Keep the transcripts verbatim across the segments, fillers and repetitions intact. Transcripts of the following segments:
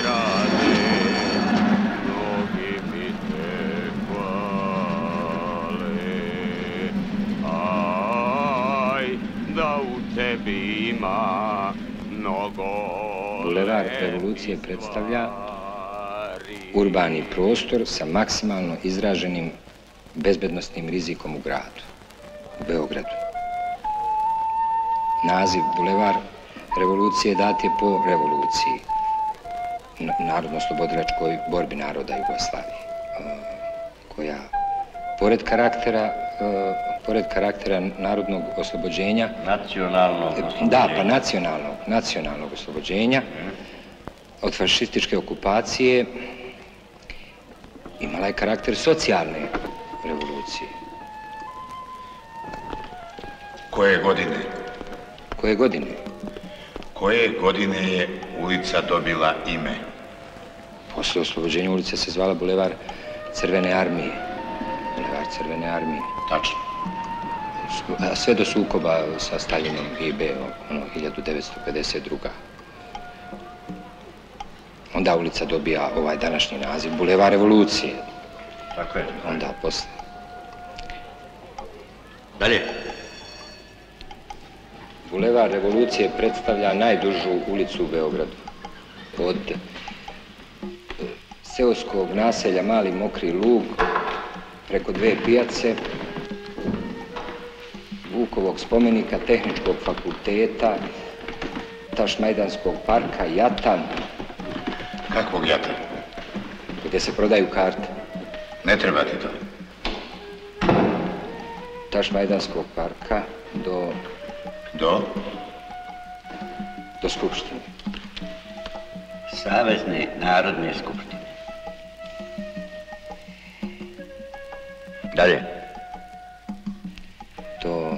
grade, mnogi mi te hvale. Aj, da u tebi ima mnogo. Bulevar revolucije predstavlja urbani prostor sa maksimalno izraženim bezbednosnim rizikom u gradu, u Beogradu. Naziv Bulevar revolucije dat je po revoluciji, narodno-oslobodilačkoj borbi naroda Jugoslavije, koja pored karaktera, pored karaktera narodnog oslobođenja, nacionalnog oslobođenja, da, pa nacionalnog, nacionalnog oslobođenja od fašističke okupacije, imala je karakter socijalne revolucije. Koje godine? Koje godine? Koje godine je ulica dobila ime? Posle oslobođenja ulica se zvala Bulevar Crvene armije. Bulevar Crvene armije. Tačno. Sve do sukoba sa Staljinom i be ono, hiljadu devetsto pedeset druga. Onda ulica dobija ovaj današnji naziv Bulevar revolucije. Tako je. Onda posle. Dalje. Bulevar revolucije predstavlja najdužu ulicu u Beogradu. Od seoskog naselja Mali Mokri Lug preko dve pijace, Vukovog spomenika, Tehničkog fakulteta, Tašmajdanskog parka, Jatan. Kakvog Jatan? Gdje se prodaju karte. Ne treba ti to. Tašmajdanskog parka do... Do? Do Skupštine. Savezne narodne skupštine. Dalje. To...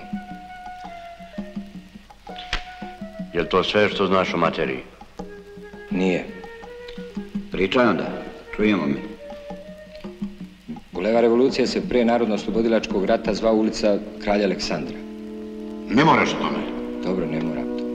Je li to sve što znaš o materiji? Nije. Pričaj onda, čujemo mi. Bulevar revolucije se prije Narodno-oslobodilačkog rata zvao ulica Kralja Aleksandra. Ne moraš o tome. Dobro, ne moram to.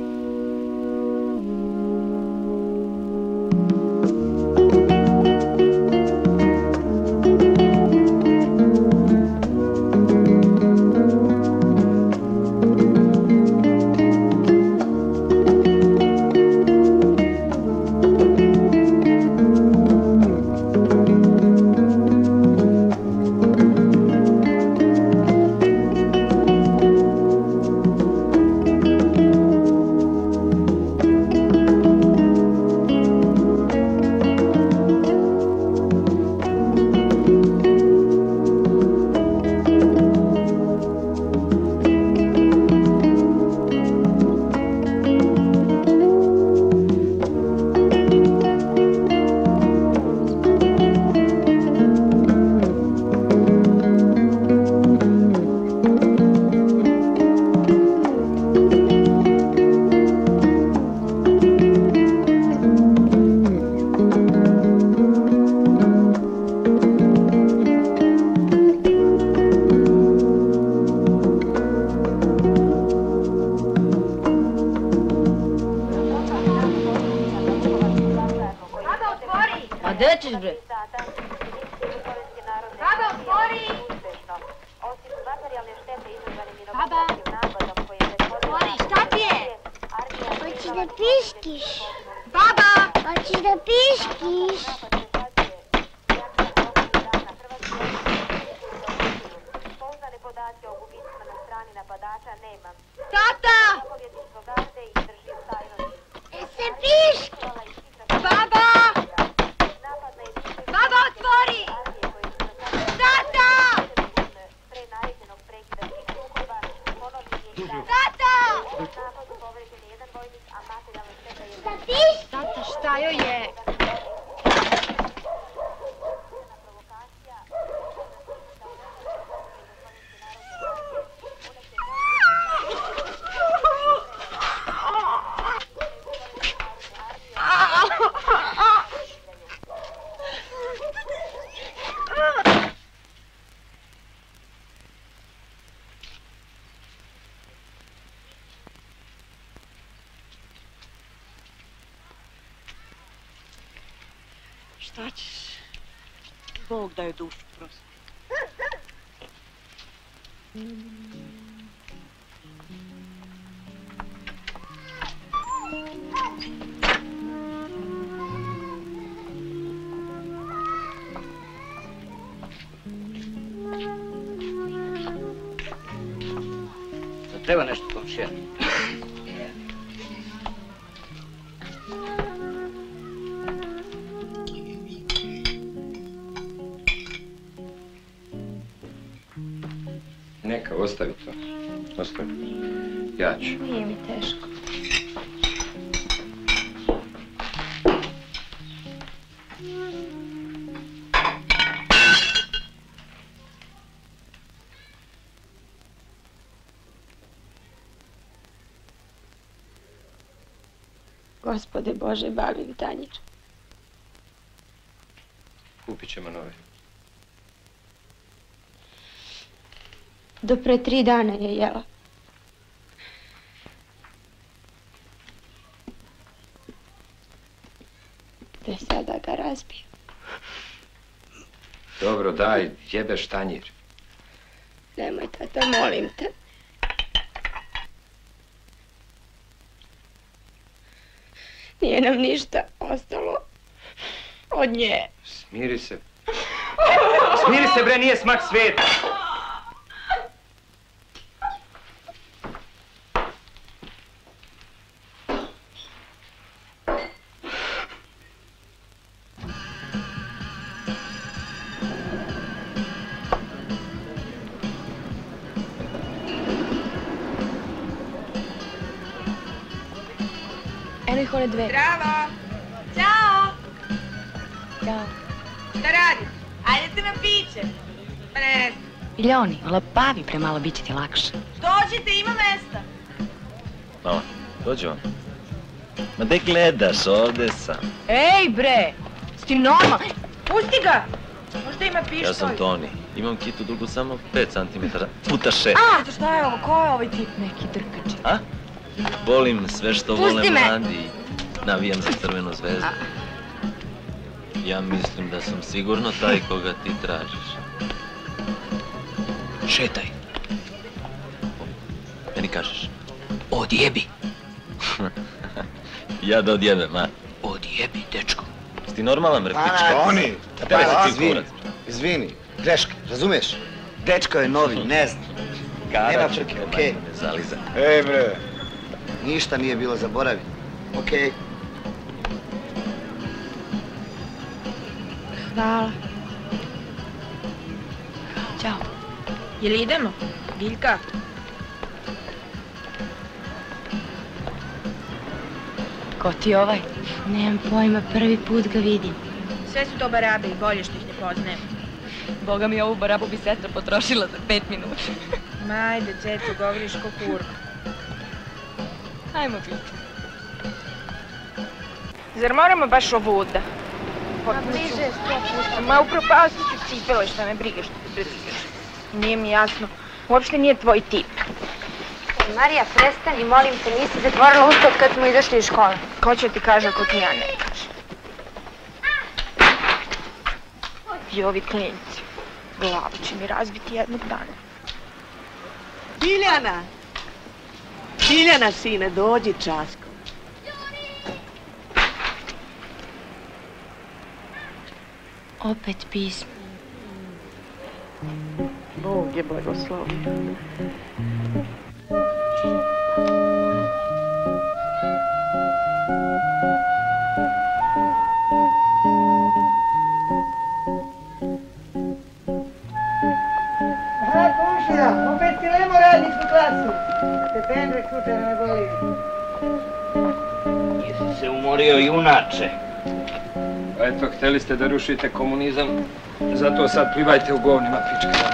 Šta ćeš? Bog da je dušu prosti. Treba nešto, komšija. Neka, ostavi to. Ostavi. Ja ću. Nije mi teško. Gospode Bože, bavi mi tanjič. Kupit ćemo nove. Do pre tri dana je jela. Da sada ga razbijem. Dobro, daj, jebeš tanjir. Nemoj, tata, molim te. Nije nam ništa ostalo od nje. Smiri se. Smiri se, bre, nije smak svijeta. Eno ih one dve. Zdravo! Ćao! Ćao. Šta radiš? Ajdete na piće. Pa ne, Miljoni, lapavi premalo, bit će ti lakše. dođite, ima mesta. Mama, dođi vam. Ma gde gledaš, ovde sam. Ej bre, si ti normalan? Pusti ga! Možda ima pištolj. Ja sam Toni. Imam kitu dugu samo pet centimetara puta šest. A, to šta je ovo? Ko je ovaj tip? Neki drkač. A? Volim sve što Pusti vole me! mladi i navijam za Crvenu zvezdu. Ja mislim da sam sigurno taj koga ti tražiš. Šetaj. Meni kažeš. Odjebi. Ja da odjebem, a? Odjebi, dečko. Si ti normalan, bre, pička? Toni, A tebe se ti izvini, kurac. izvini, greška, razumiješ? Dečko je novi, ne znam. Nema frke, okej. Ne zaliza. Ej bre, Ništa nije bilo, zaboravi. Okej. Hvala. Ćao. Jel idemo? Biljka? Ko ti je ovaj? Nemam pojma, prvi put ga vidim. Sve su to barabe i bolje što ih ne poznajem. Boga mi, ovu barabu bi sestra potrošila za pet minuta. Ma ajde, ceco, govoriš ko kurva. Ajmo biti. Zar moramo baš ovuda? Ma bliže je sto puta. Ma upropasti ću cipele, šta me briga što te brigaš. Nije mi jasno. Uopšte nije tvoj tip. Marija, prestani, molim te, nisi zatvorila usta od kad smo izašli iz škole. Ko će ti kaže ako ti ja ne kažem? I ovi klinci. Glavu će mi razbiti jednog dana. Biljana! Biljana, sine, dođi časko. Opet pismo. Bog je blagoslovio. Aha, komšija, opet krenemo radničku klasu. Da te pendrek slučajno ne boli. Jesi se umorio junače? Pa eto, htjeli ste da rušite komunizam, zato sad plivajte u govnima, pička.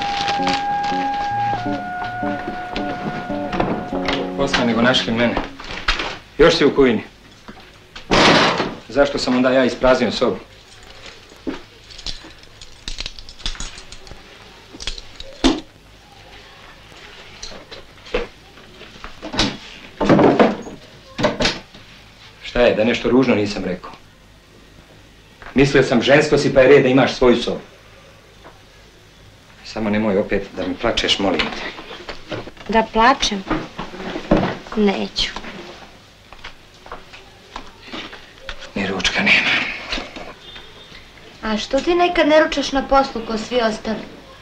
Posle nego našli mene. Još si u kujini. Zašto sam onda ja ispraznio sobu? Šta je, da nešto ružno nisam rekao? Mislio sam žensko si pa je red da imaš svoju sobu. Samo nemoj opet da mi plačeš, molim te. Da plačem? Neću. Ni ručka nema. A što ti nekad ne ručaš na poslu ko svi ostali?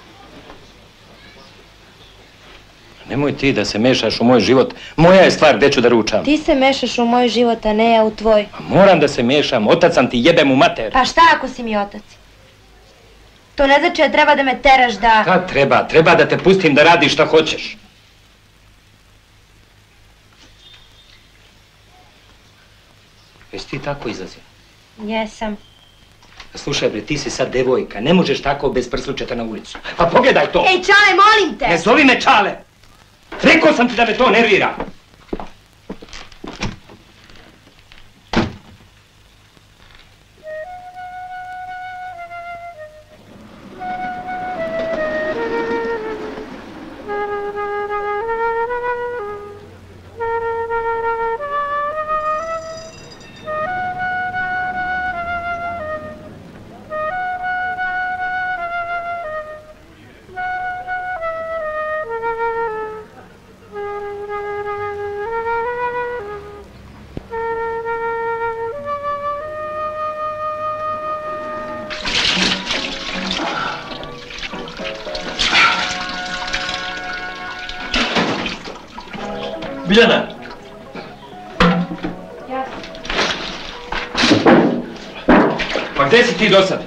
Nemoj ti da se mešaš u moj život. Moja je stvar gde ću da ručam. Ti se mešaš u moj život, a ne ja u tvoj. Moram da se mešam, otac sam ti, jebem u mater. Pa šta ako si mi otac? To ne znači da treba da me teraš da... Šta treba? Treba da te pustim da radiš šta hoćeš. Jesi ti tako izlazio? Jesam. Slušaj bre, ti si sad devojka, ne možeš tako bez prslučeta na ulicu. Pa pogledaj to! Ej, Čale, molim te! Ne zovi me Čale! Rekao sam ti da me to nervira! Biljana! Ja. Pa gde si ti do sad?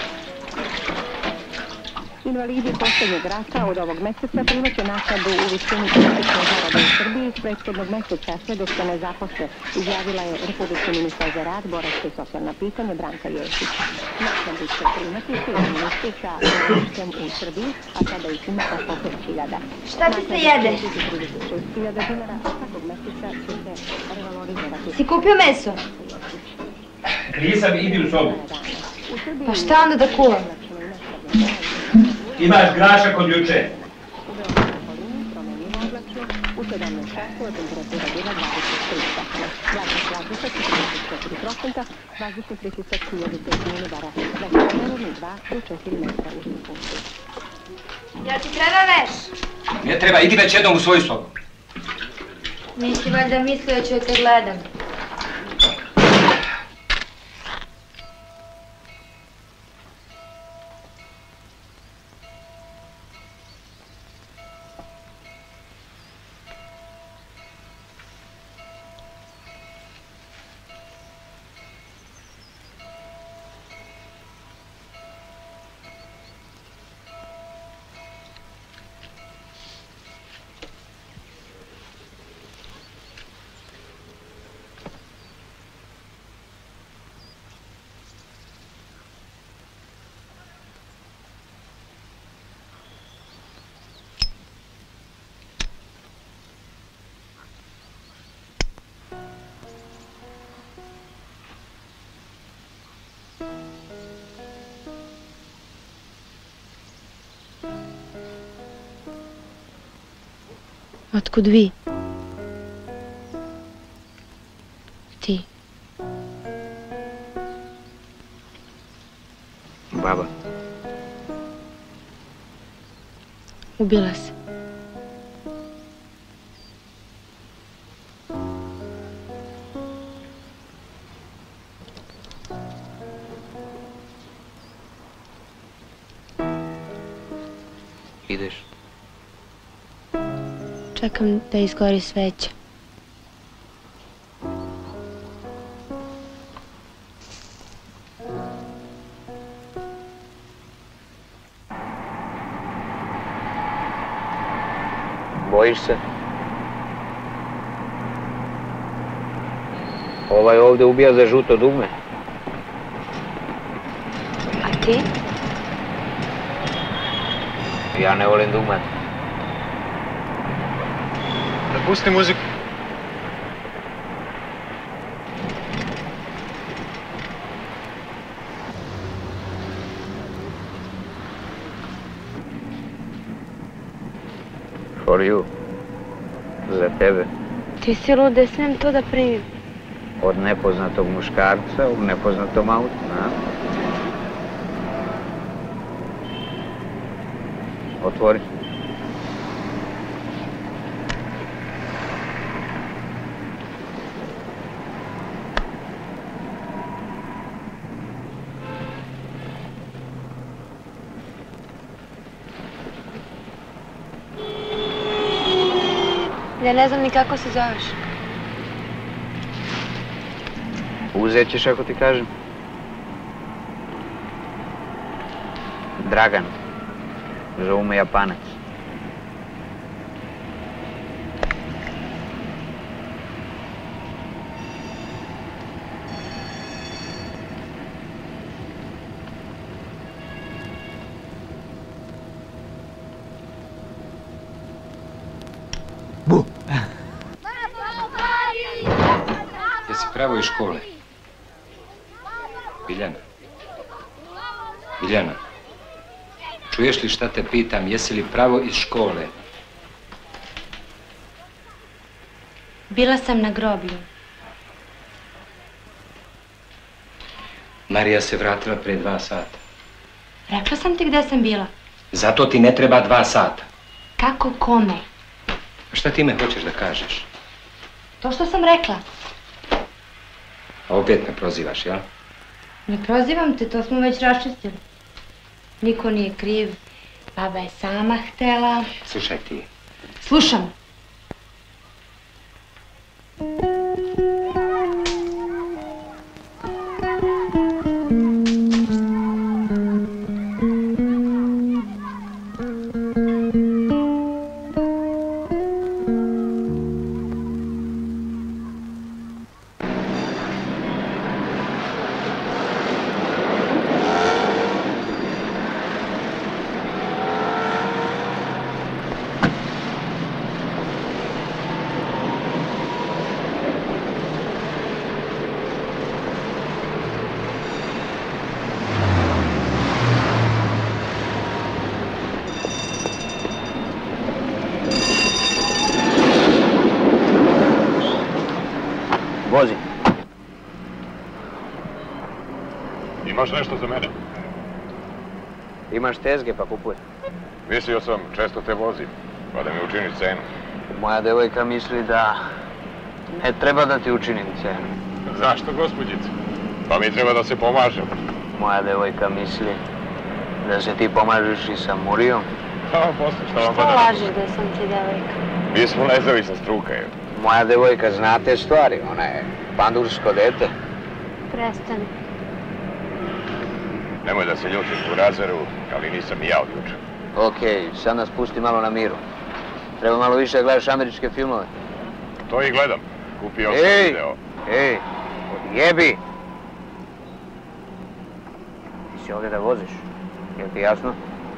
Invalidi posljednjeg rata od ovog meseca primaće naknadu u visini prosječne zarade u Srbiji iz prethodnog meseca sve dok se ne zaposle, izjavila je republički ministar za rad, boračke i socijalna pitanja Branka Jesić. Naknadu će primati svi ministri sa boračkem u Srbiji, a sada ih ima oko pet hiljada. Šta ti se jede? trideset šest hiljada dinara, a svakog meseca će se revalorizirati. Si kupio meso? Nisam, idi u sobu. Pa šta onda da kuvam? Imaš graša kod juče. U sedamnaest časova temperatura bila dvadeset tri stepena. Vlažnost vazduha četrdeset četiri procenta, vazdušni pritisak hiljadu pet milibara, vetromerovni dva do četiri metra u sekundu. Ja ti treba veš? Ne treba, idi već jednom u svoju sobu. Nisi valjda mislio da ću te gledam. Otkud vi? Ti. Baba. Ubila se. Ideš? Čekam da izgori sveća. Bojiš se? Ovaj ovdje ubija za žuto dugme. A ti? Ja ne volim dugmati. Da pusti muziku. For you. Za tebe. Ti si lud da smem to da primim. Od nepoznatog muškarca u nepoznatom autu, a? Otvori. Ja ne znam ni kako se zoveš. Uzet ćeš ako ti kažem. Dragan. Zovu me Japanac. Bu! Jesi pravo iz škole? Biljana? Biljana? Čuješ li šta te pitam, jesi li pravo iz škole? Bila sam na groblju. Marija se vratila prije dva sata. Rekla sam ti gdje sam bila. Zato ti ne treba dva sata. Kako kome? Šta ti me hoćeš da kažeš? To što sam rekla. A opet me prozivaš, jel? Ne prozivam te, to smo već raščistili. Niko nije kriv. Baba je sama htela. Slušaj ti. Slušam. Vozi. Imaš nešto za mene? Imaš tezge pa kupuj. Mislio sam, često te vozim, pa da mi učiniš cenu. Moja devojka misli da ne treba da ti učinim cenu. Zašto, gospođice? Pa mi treba da se pomažem. Moja devojka misli da se ti pomažeš i sa Murijom. Šta vam posle, šta vam Što pada? lažeš da sam ti devojka? Mi smo nezavisna struka, je. Moja devojka zna te stvari, ona je pandursko dete. Prestani. Nemoj da se ljutiš u razaru, ali nisam ni ja od jučer. Okej, sad nas pusti malo na miru. Treba malo više da gledaš američke filmove. To i gledam. Kupio sam Ej, video. ej, odjebi! Ti si ovdje da voziš, je li ti jasno?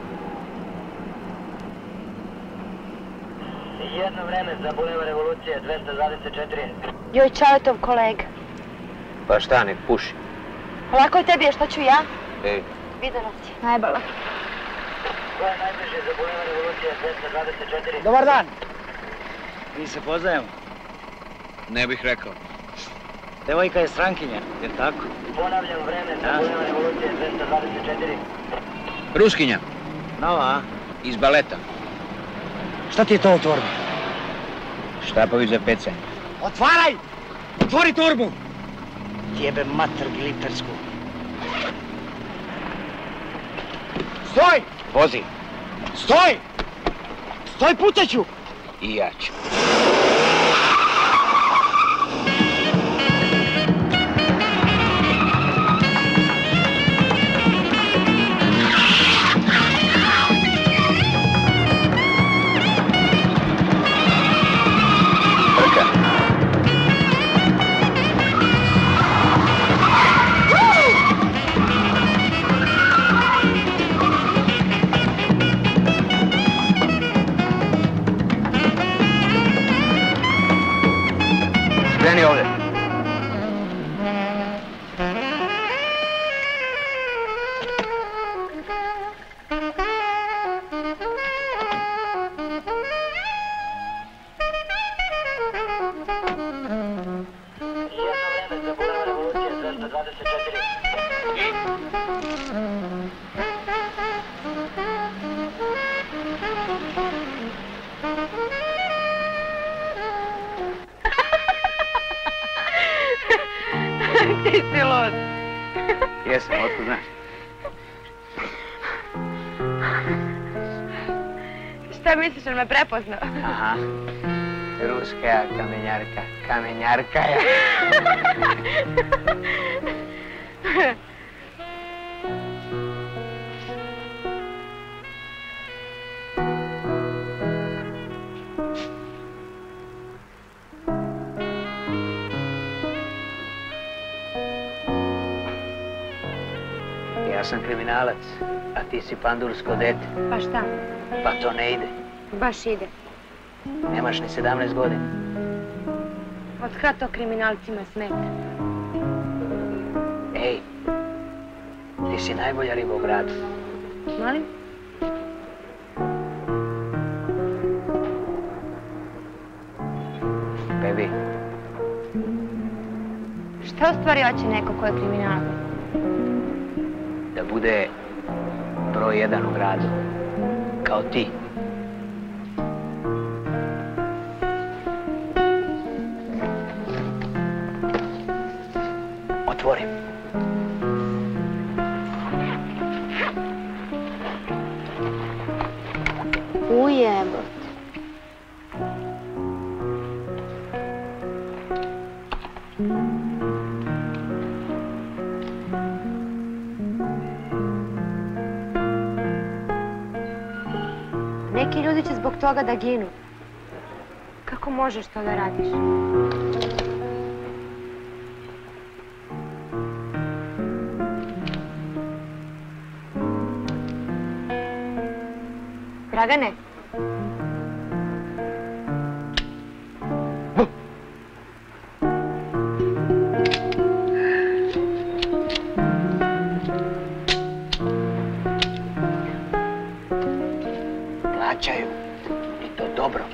Jedno vreme za Bulevar Revolucije dvesta dvadeset četiri. Joj, Čaletov kolega. Pa šta, nek puši. Lako je tebi, a šta ću ja? Ej. Videla si. Najbala. Ko je najbliže za Bulevar Revolucije dvesta dvadeset četiri? Dobar dan. Mi se poznajemo. Ne bih rekao. Devojka je strankinja, je li tako? Ponavljam vreme za Bulevar Revolucije dvesta dvadeset četiri. Ruskinja. Nova, a? Iz baleta. Šta ti je to u torbi? Štapovi za pecanje. Otvaraj! Otvori torbu! Jebe mater glitersku. Stoj! Vozi. Stoj! Stoj, pucat ću! I ja ću. Kreni ovdje. Ti si lud. Jesam, otkud znaš? Šta misliš, on me prepoznao? Aha. Ruska kamenjarka. Kamenjarka ja. Ja sam kriminalac, a ti si pandursko dete. Pa šta? Pa to ne ide. Baš ide. Nemaš ni sedamnaest godina. Od kad to kriminalcima smeta? Ej, ti si najbolja riba u gradu. Molim? Baby. Šta u stvari hoće neko ko je kriminalac? Da bude broj jedan u gradu. Kao ti. Otvorim. Ujebot. Neki ljudi će zbog toga da ginu. Kako možeš to da radiš? Dragane? Plaćaju. I to dobro.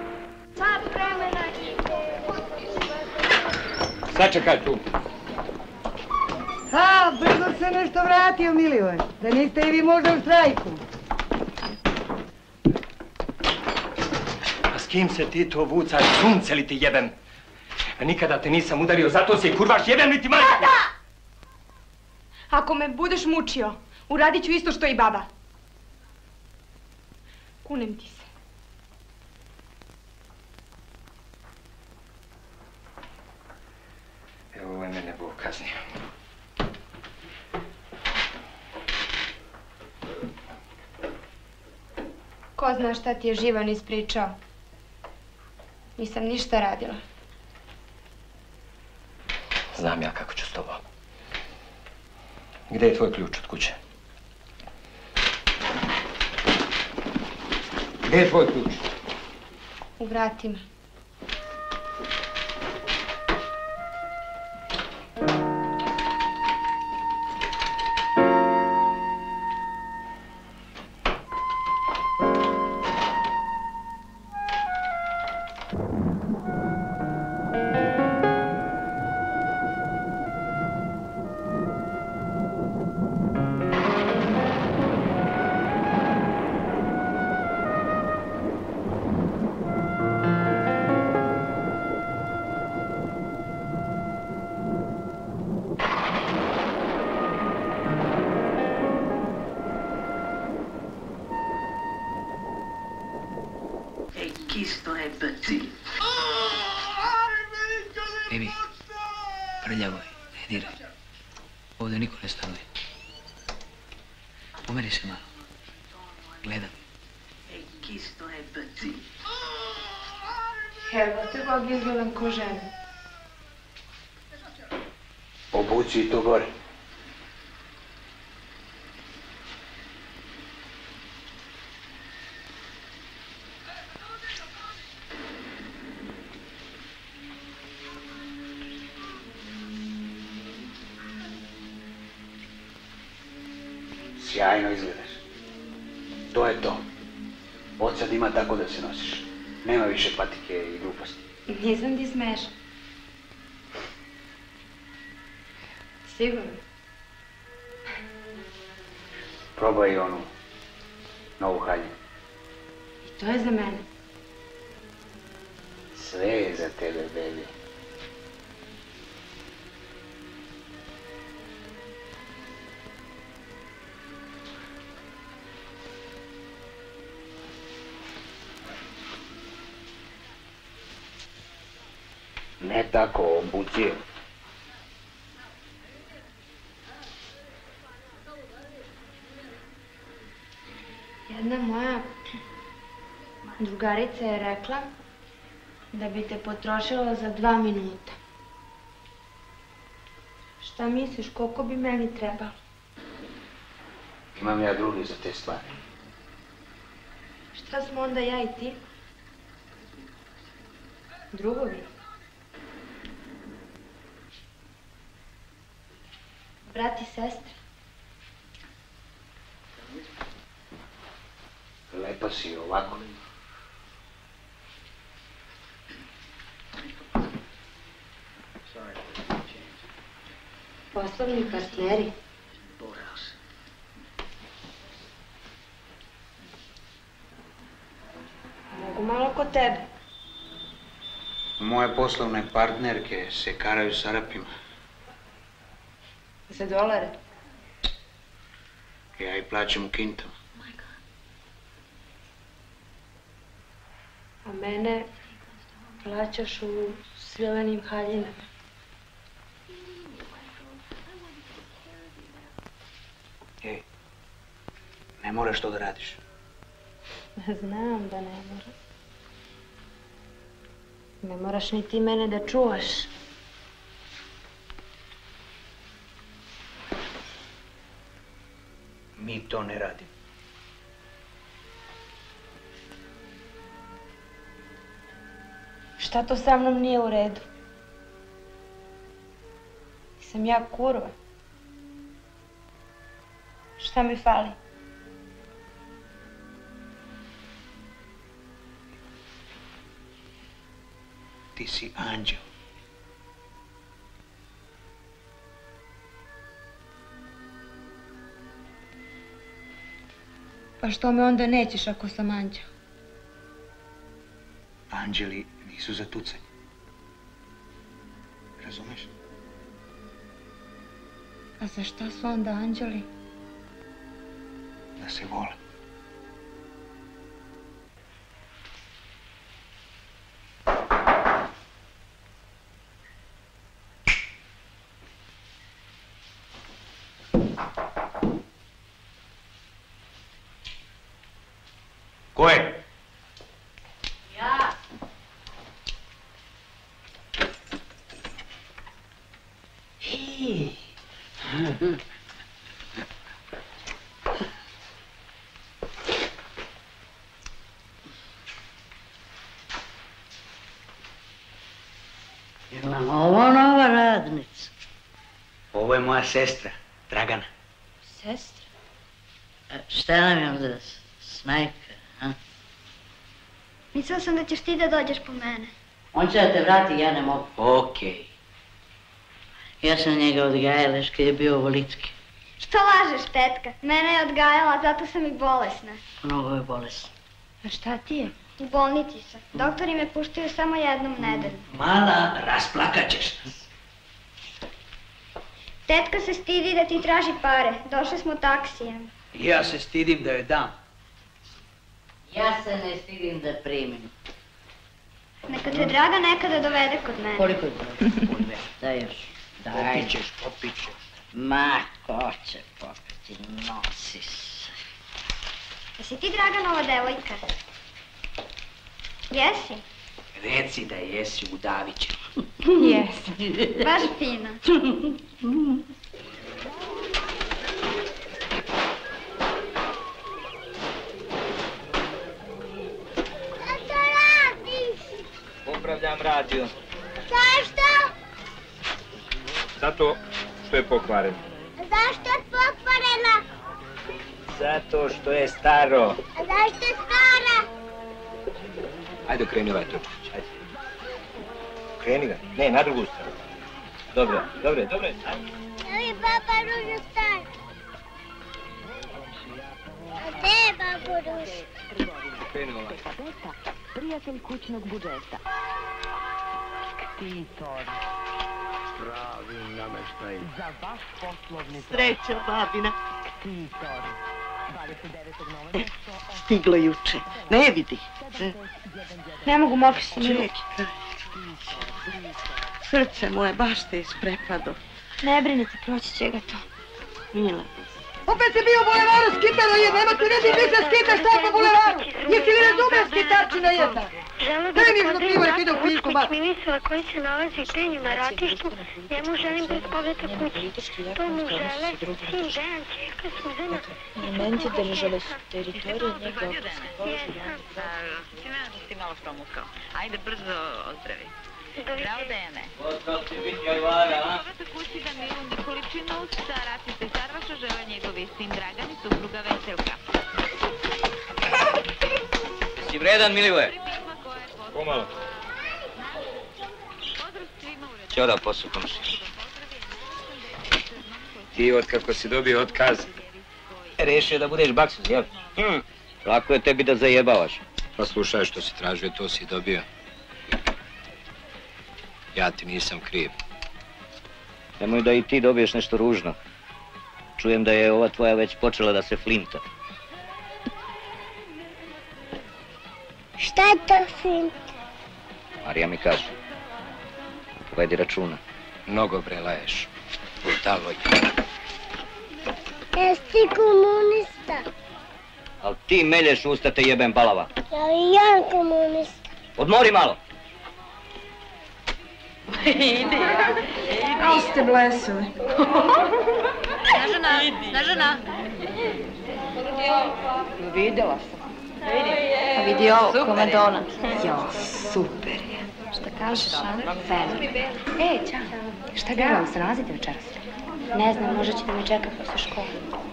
Sačekaj tu. A, brzo se nešto vratio, Milivoj. Da niste i vi možda u štrajku. A s kim se ti to vucaš, sunce li ti jebem? A nikada te nisam udario, zato si kurvaš jebem li ti majka! Ako me budeš mučio, uradit ću isto što i baba. Kunem ti se. Evo, ovo je mene Bog kaznio. Ko zna šta ti je Živan ispričao? Nisam ništa radila. Znam ja kako ću s tobom. Gdje je tvoj ključ od kuće? Gdje je tvoj ključ? U vratima. Baby, prljavo je, ne diraj. Ovdje niko ne stanuje. Pomeri se malo. Gledam. Evo te Bog izgledam ko žena. Obuci i to gore. Sjajno izgledaš. To je to. Od sad ima tako da se nosiš. Nema više patike i gluposti. Nisam ti smešna. Sigurno. Probaj onu novu haljinu. I to je za mene. Sve je za tebe, baby. Ne tako, obuci. Jedna moja drugarica je rekla da bi te potrošila za dva minuta. Šta misliš, koliko bi meni trebalo? Imam ja drugi za te stvari. Šta smo onda ja i ti? Drugovi? Brat i sestra? Lepa si ovako. Poslovni partneri? Mogu malo kod tebe. Moje poslovne partnerke se karaju s Arapima. Za dolare? Ja ih plaćam u kintama. A mene plaćaš u svilenim haljinama. Ej, ne moraš to da radiš. Znam da ne moram. Ne moraš ni ti mene da čuvaš. Mi to ne radimo. Šta to sa mnom nije u redu? Sam ja kurva? Šta mi fali? Ti si anđel. Pa što me onda nećeš ako sam anđel? Anđeli nisu za tucanje. Razumeš? A za šta su onda anđeli? Da se vole. Ko je? Ja. Hej. Jel nam ovo nova radnica? Ovo je moja sestra, Dragana. Sestra? Šta nam je onda snajka, a? Mislila sam da ćeš ti da dođeš po mene. On će da te vrati, ja ne mogu. Okej. Ja sam njega odgajala još kad je bio ovolitski. Što lažeš, tetka? Mene je odgajala, zato sam i bolesna. Mnogo je bolesna. A šta ti je? U bolnici sam. Doktori me puštaju samo jednom nedelju. Mala, rasplakat ćeš nas. Tetka se stidi da ti traži pare. Došli smo taksijem. Ja se stidim da joj dam. Ja se ne stidim da primim. Neka te Draga nekada dovede kod mene. Koliko je to? Daj još. Daj. Popit ćeš, popit ćeš. Ma, ko će popiti? Nosi se. Jesi ti Draganova devojka? Jesi? Reci da jesi Udavića. Jesi. Baš fina. Što radiš? Popravljam radio. Zašto? Zato što je pokvaren. Zašto je pokvarena? Zato što je staro. A zašto je stara? Ajde, okreni ovaj točić, ajde. Okreni ga. Ne, na drugu stranu. Dobro, dobro, dobro. Evo je baba ruža stara. Kuruš. Prijatelj kućnog budžeta. Ktitor. Pravi nameštaj. Za vaš poslovni... Srećo, babina. Ktitor. dvadeset devetog novembra. Stiglo juče. Ne vidi. Ne mogu, mokri sam. Čekaj. Srce moje baš te isprepado. Ne brinite, proći će ga to. Mila. Opet si bio u bulevaru skitaro je, nema ti vidi mi se skitaš šta po bulevaru. Jesi li razumio skitarčina jedna? Daj mi jedno pivo nek ide u pišku, ba. Mimisova koji se nalazi u penju na ratištu, njemu želim bez pogleda kući. To mu žele sin Dejan, čeka Suzana. Elementi države su teritorije njega oproske položaja. Ti malo promuskao. Ajde brzo ozdravi. Zdravo Dejane. Ostao si biti jajvara, a? Probate kući da Milu Nikoličinu sa ratnice Sarvaša žele njegovi sin Dragan i supruga Veselka. Si vredan, Milivoje? Pomalo. Ćoda posao, komši. Ti otkako si dobio otkaz? Rešio da budeš baksuz, jel? Hm, lako je tebi da zajebavaš. Pa slušaj, što si tražio, to si dobio. Ja ti nisam kriv. Nemoj da i ti dobiješ nešto ružno. Čujem da je ova tvoja već počela da se flinta. Šta je to flint? Marija mi kaže. Povedi računa. Mnogo bre laješ. Brutaloj. Jesi ti komunista? Al ti melješ usta te jebem balava. Ja i ja komunista. Odmori malo. Idi. Kao ste blesovi. Snažana, Snažana. Vidjela sam. Pa vidi ovo, ko Madonna. Jo, super je. Šta kažeš, a? Fenomen. Ej, čao. Šta gledam, se nalazite večeras? Ne znam, možda će da me čeka posle škole.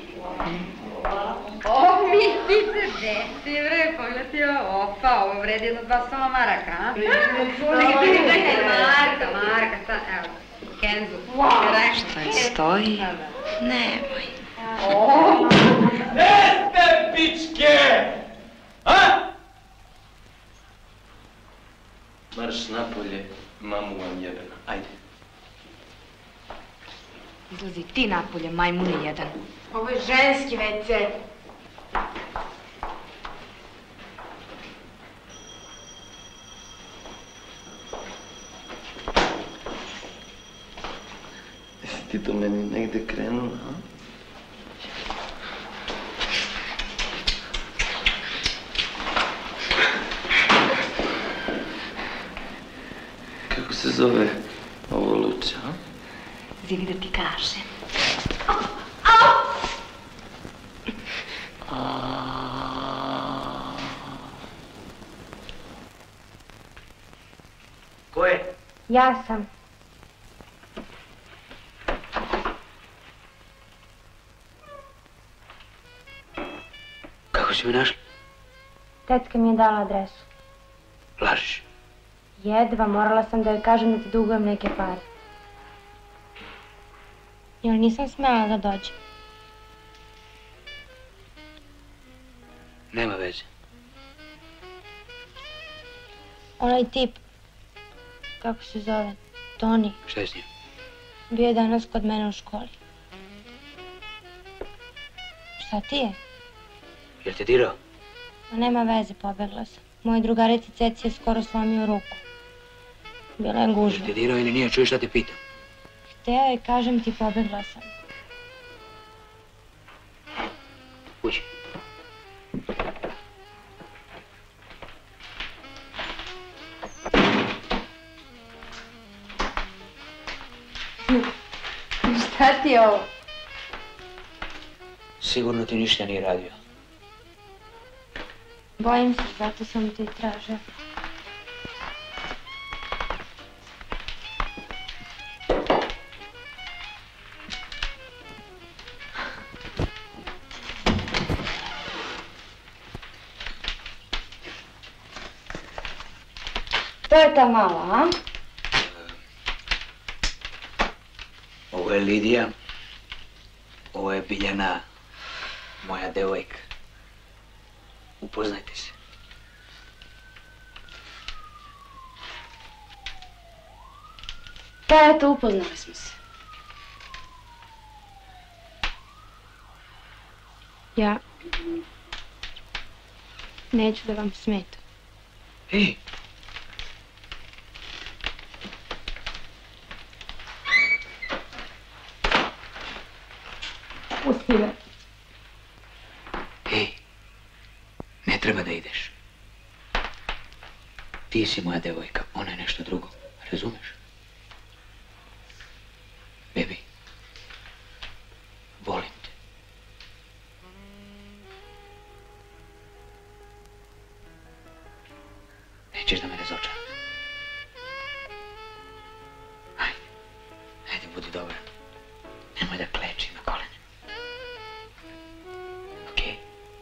O, mislice, gde si bre, pogledaj ovo, opa, ovo vredi jedno dva soma maraka, a? Marka, Marka, šta, evo, Kenzo. Šta je stoji? Nemoj. Gde ste, pičke? A? Marš napolje, mamu vam jebena, ajde. Izlazi ti napolje, majmune jedan. Ovo je ženski ve ce. Jesi ti to meni negde krenula, a? Kako se zove ovo luče, a? Zivi da ti kažem. Ko je? Ja sam. Kako si mi našli? Tetka mi je dala adresu. Lažiš. Jedva, morala sam da joj kažem da ti dugujem neke pare. Jer nisam smela da dođem. Nema veze. Onaj tip, kako se zove, Toni, Šta je s njim? bio je danas kod mene u školi. Šta ti je? Jel te dirao? Ma nema veze, pobegla sam. Moj drugarici Ceci je skoro slomio ruku. Bila je gužva. Jel te dirao ili nije? Čuješ šta te pitam? Hteo je, kažem ti, pobegla sam. Uđi. Šta ti je ovo? Sigurno ti ništa nije radio. Bojim se, zato sam te i tražila. To je ta mala, a? Ovo je Lidija. Ovo je Biljana, moja devojka. Upoznajte se. Pa eto, upoznali smo se. Ja... neću da vam smetam. Ej! Pusti me. Ej! Ne treba da ideš. Ti si moja devojka, ona je nešto drugo. Razumeš? Baby, volim te. Nećeš da me razočaraš. Ajde, ajde, budi dobra. Nemoj da klečim na kolene. Okej?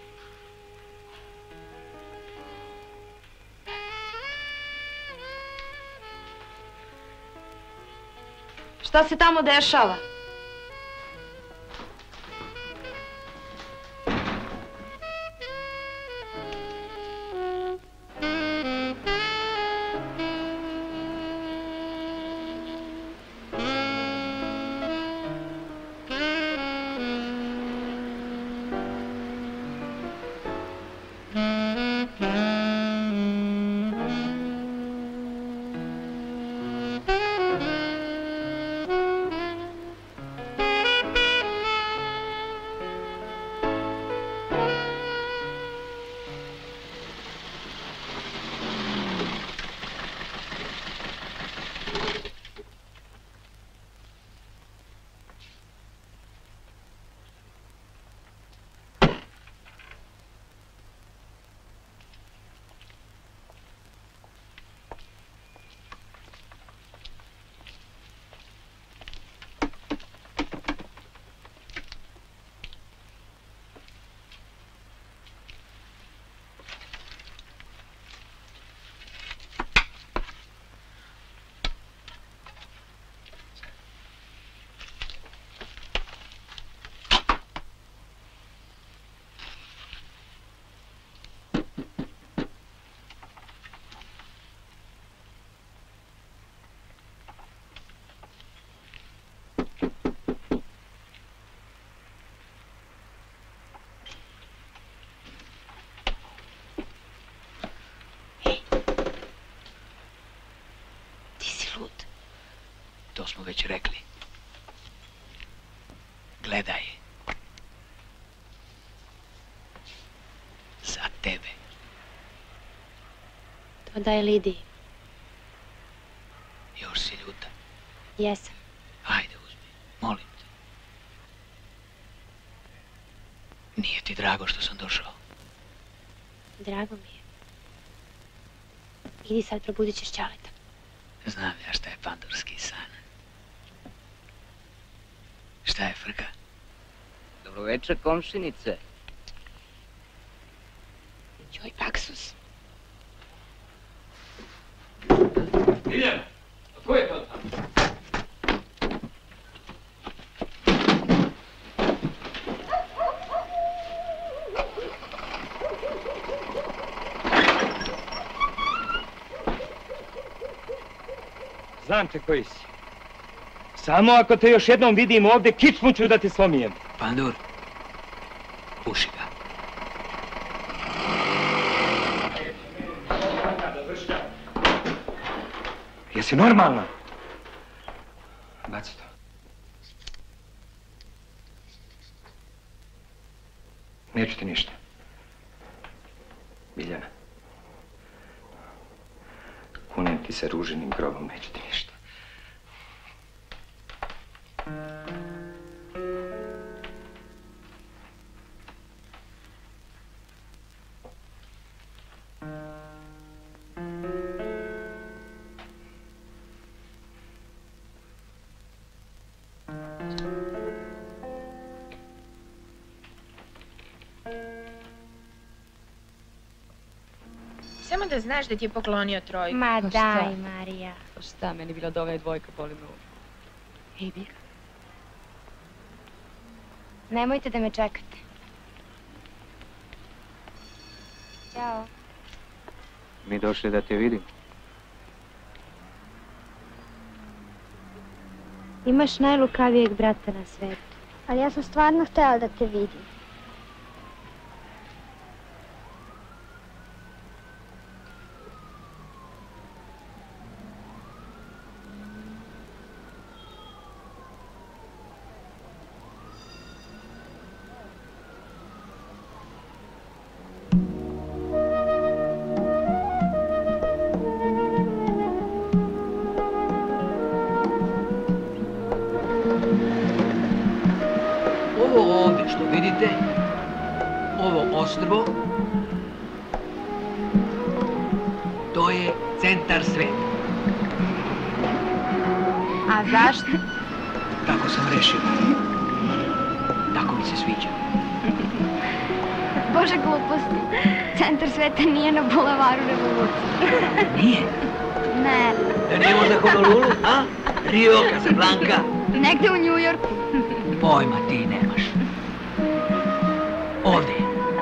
Šta se tamo dešava? To smo već rekli. Gledaj. Za tebe. To daj Lidiji. Još si ljuta. Jesam. Ajde, uzmi. Molim te. Nije ti drago što sam došao? Drago mi je. Idi sad, probudit ćeš Ćaleta. Znam ja šta je pandurski san. Šta je frka? Dobroveče, komšinice. Joj, Paksus. Idem! A ko je to tamo? Znam te koji si. Samo ako te još jednom vidim ovdje, kičmu ću da ti slomijem. Pandur, puši ga. Jesi normalna? Baci to. Neću ti ništa. Biljana. Kunem ti se ruženim grobom, neću ti ništa. Samo da znaš da ti je poklonio trojku. Ma Pa daj, šta? Marija. Pa šta, meni bila da ova je dvojka boli me ovo. Ej, Bika. Nemojte da me čekate. Ćao. Mi došli da te vidim. Imaš najlukavijeg brata na svetu. Ali ja sam stvarno htjela da te vidim. Ovo ovdje što vidite, ovo ostrvo, to je centar sveta. A zašto? Tako sam rešio. Tako mi se sviđa. Bože gluposti. Centar sveta nije na bulevaru Revolucije. Nije? Ne. Da nije možda Honolulu, a? Rio, Casablanca? Negde u Njujorku. Pojma ti nemaš. Ovdje.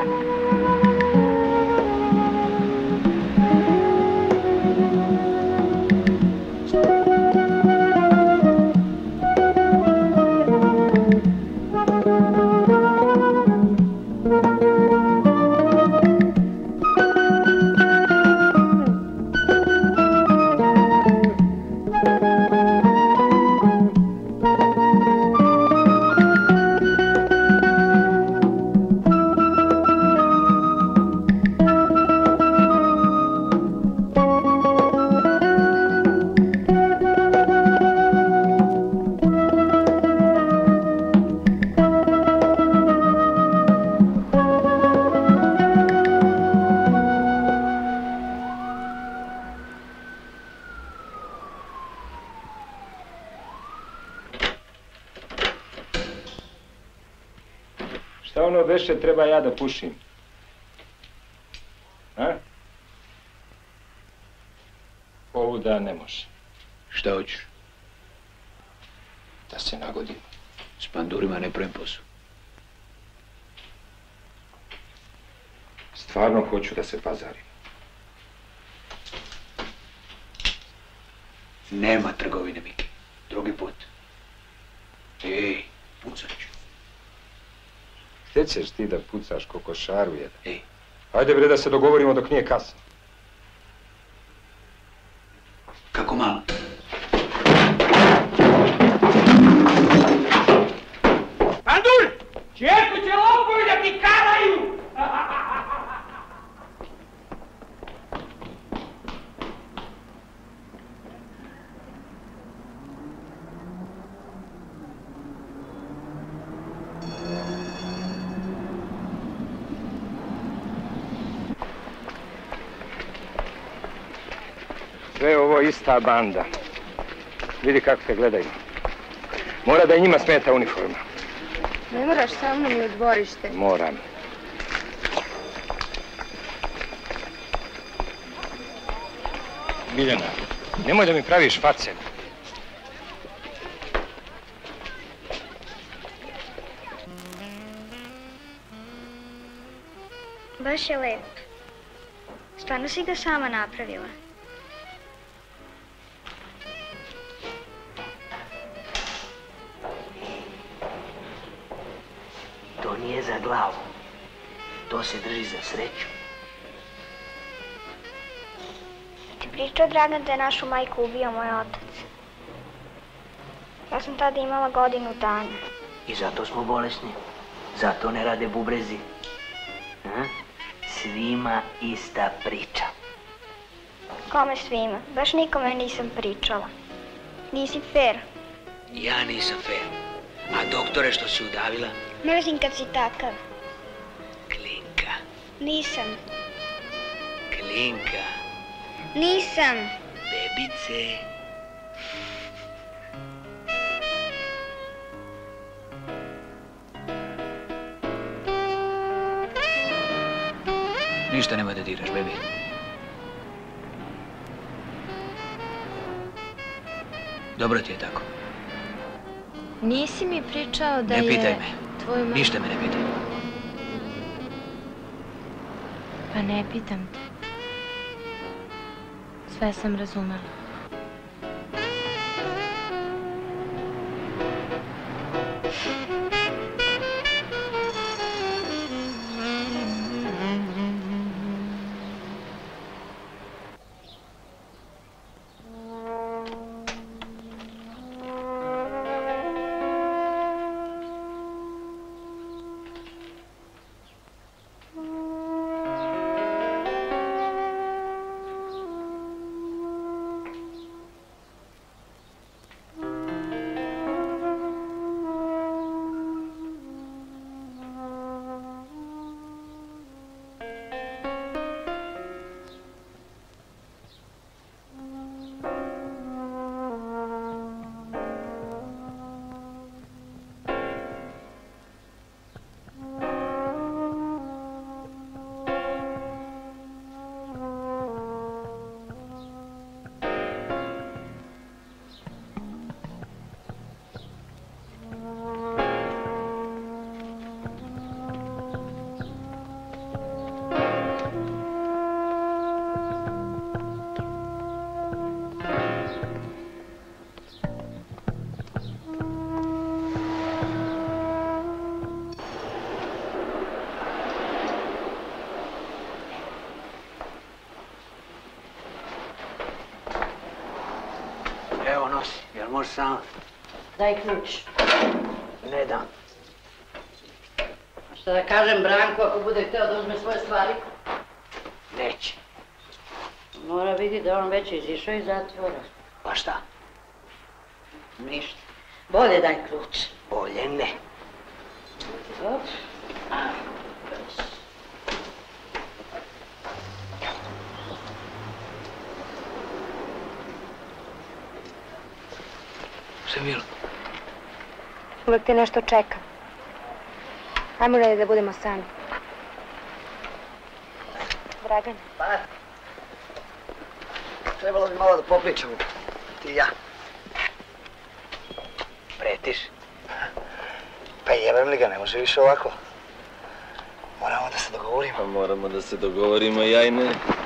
Šta ono veše treba ja da pušim? A? Ovu da ne može. Šta hoćeš? Da se nagodim. S pandurima ne pravim posao. Stvarno hoću da se pazarim. Nema trgovine, Miki. Drugi put. Ej, pucat ću. Gdje ćeš ti da pucaš kokošaru jedan? Ej. Ajde bre da se dogovorimo dok nije kasno. Kako malo? Pandur! Čerku će lopovi da ti karaju! Sve je ovo ista banda. Vidi kako te gledaju. Mora da i njima smeta uniforma. Ne moraš sa mnom i u dvorište. Moram. Biljana, nemoj da mi praviš face. Baš je lep. Stvarno si ga sama napravila. To nije za glavu. To se drži za sreću. Ti pričao, Dragan, da je našu majku ubio moj otac. Ja sam tada imala godinu dana. I zato smo bolesni. Zato ne rade bubrezi. A? Svima ista priča. Kome svima? Baš nikome nisam pričala. Nisi fair. Ja nisam fair. A doktore što si udavila? Mrzim kad si takav. Klinka. Nisam. Klinka. Nisam. Bebice. Ništa nema da diraš, bebi. Dobro ti je tako. Nisi mi pričao da je... Ne pitaj me. Tvoj mama... Ništa me ne pitaj. Pa ne pitam te. Sve sam razumela. Evo nosi, jel možeš sam? Daj ključ. Ne dam. Šta da kažem Branko ako bude hteo da uzme svoje stvari? Neće. Mora vidjeti da on već izišao iz zatvora. Pa šta? Ništa. Bolje daj ključ. Bolje ne. Dobro. Šta je bilo? Uvijek te nešto čeka. Ajmo li da budemo sami? Dragan. Pa, trebalo bi malo da popričamo, ti i ja. Pretiš? Pa jebem li ga, ne može više ovako. Moramo da se dogovorimo. Pa moramo da se dogovorimo, ja i ne.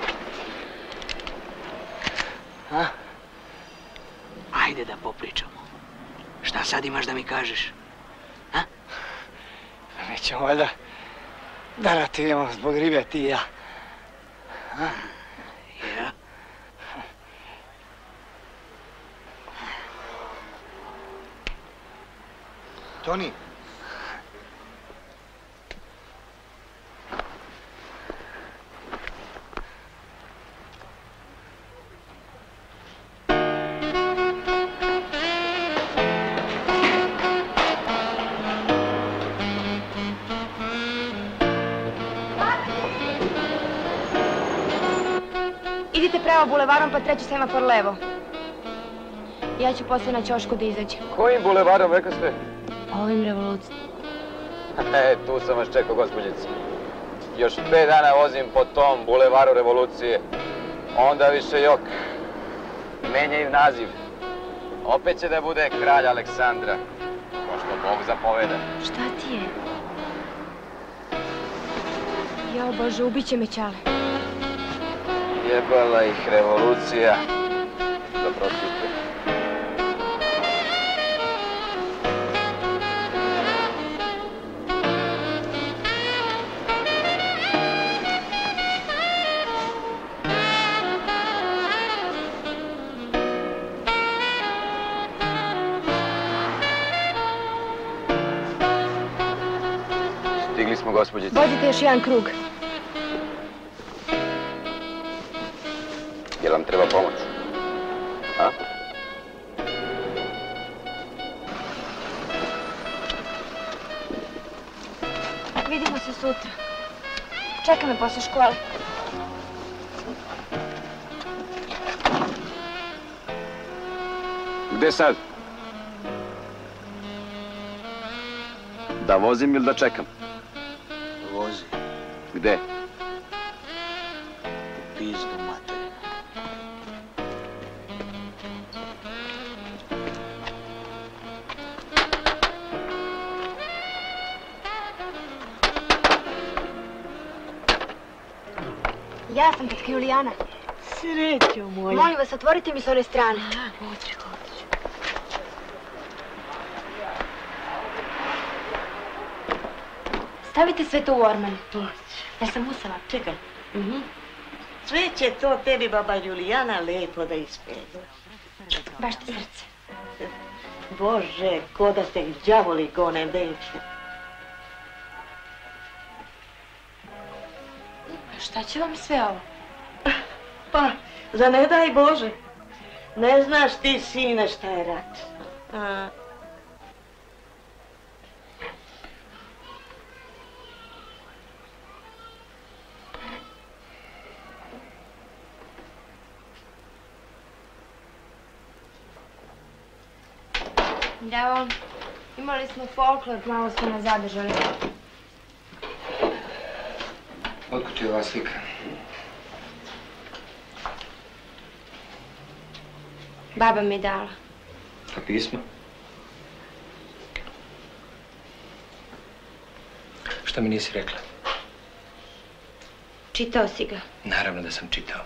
A? Ajde da popričamo. Šta sad imaš da mi kažeš? A? Nećemo valjda da rativamo zbog ribe, ti i ja. A? Ja? Toni. Idite pravo bulevarom pa treći semafor levo. Ja ću poslije na ćošku da izađem. Kojim bulevarom, rekao ste? Ovim revolucijom. E, tu sam vas čekao, gospođice. Još pet dana vozim po tom bulevaru revolucije. Onda više jok. Menjaju naziv. Opet će da bude kralj Aleksandra. Ko što Bog zapoveda. Šta ti je? Jao Bože, ubit će me Ćale. Jebala ih revolucija. Zaprostite. Stigli smo, gospođice. Vozite još jedan krug. Jel vam treba pomoć? A? Vidimo se sutra. Čeka me posle škole. Gde sad? Da vozim ili da čekam? Vozi. Gde? U pizdu materinu. Ja sam tetka Julijana. Srećo moja. Molim vas, otvorite mi s one strane. Hoće, hoće. Stavite sve to u orman. Ja sam usala. Čekaj. Sve će to tebi, baba Julijana, lepo da ispeva. Baš ti srce. Bože, ko da ste đavoli gone večne. Šta će vam sve ovo? Pa, za ne daj Bože. Ne znaš ti, sine, šta je rat. A... Da, imali smo folklor, malo smo nas zadržali. Otkud ti ova slika? Baba mi je dala. A pismo? Šta mi nisi rekla? Čitao si ga. Naravno da sam čitao.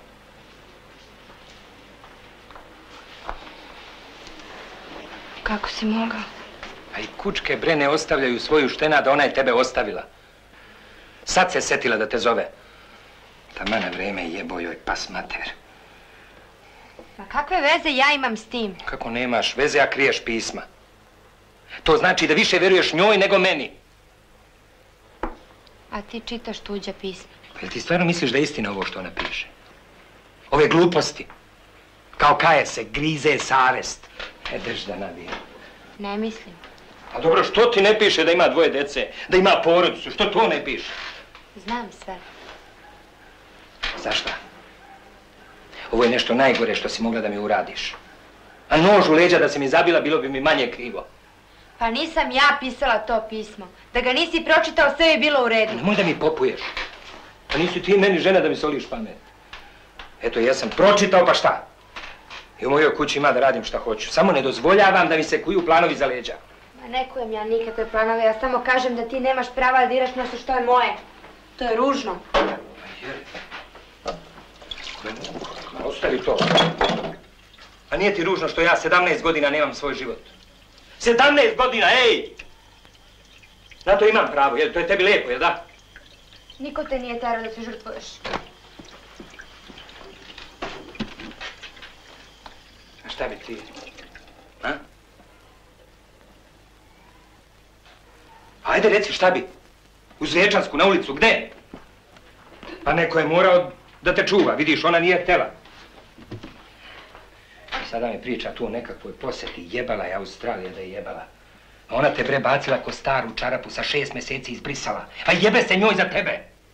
Kako si mogao? A i kučke bre ne ostavljaju svoju štena da ona je tebe ostavila. Sad se setila da te zove. Taman na vreme jebo joj pas mater. Ma kakve veze ja imam s tim? Kako nemaš veze, a kriješ pisma? To znači da više vjeruješ njoj nego meni. A ti čitaš tuđa pisma. Jel ti stvarno misliš da je istina ovo što ona piše? Ove gluposti. Kao kaje se, grize savest. E, drž da nabije. Ne mislim. A dobro, što ti ne piše da ima dvoje dece, da ima porodicu, što to ne piše? Znam sve. Znaš šta? Ovo je nešto najgore što si mogla da mi uradiš. A nož u leđa da si mi zabila, bilo bi mi manje krivo. Pa nisam ja pisala to pismo. Da ga nisi pročitao, sve je bilo u redu. Nemoj da mi popuješ. Pa nisi ti meni žena da mi soliš pamet. Eto, ja sam pročitao, pa šta? I u mojoj kući ima da radim šta hoću. Samo ne dozvoljavam da mi se kuju planovi za leđa. Ma ne kujem ja nikakve planove, ja samo kažem da ti nemaš prava da diraš nešto što je moje. To je ružno. Ostavi to. A nije ti ružno što ja sedamnaest godina nemam svoj život? sedamnaest godina, ej! Na to imam pravo, jel to je tebi lijepo, jel da? Niko te nije terao da se žrtvuješ. A šta bi ti? A? Ajde reci šta bi? U Zvečansku, na ulicu, gde? Pa neko je morao da te čuva, vidiš, ona nije htjela. Sada mi priča tu o nekakvoj posjeti, jebala je Australija da je jebala. A ona te bre bacila ko staru čarapu sa šest mjeseci izbrisala. A jebe se njoj za tebe!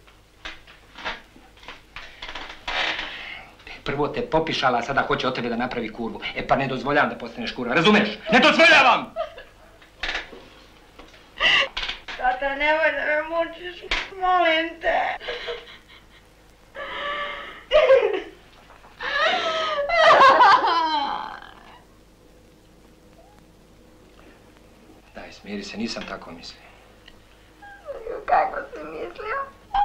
Prvo te popišala, a sada hoće od tebe da napravi kurvu. E pa ne dozvoljavam da postaneš kurva, razumeš? Ne dozvoljavam! Tata, nemoj da me mučiš, molim te. Daj, smiri se, nisam tako mislio. Kako si mislio?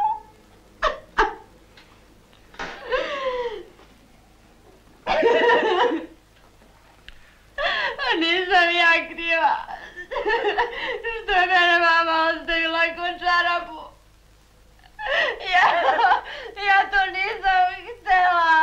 Nisam ja kriva. Što je mene mama ostavila ko čarapu. Ja, ja to nisam htjela.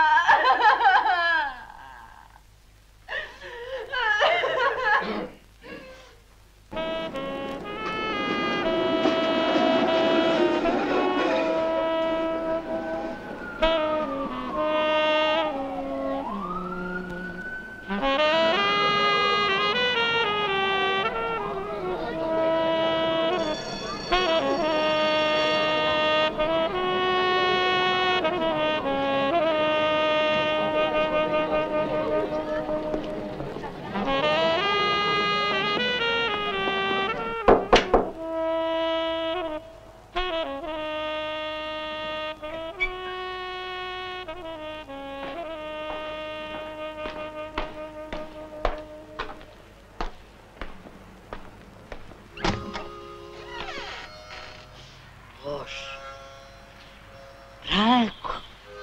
Rajko,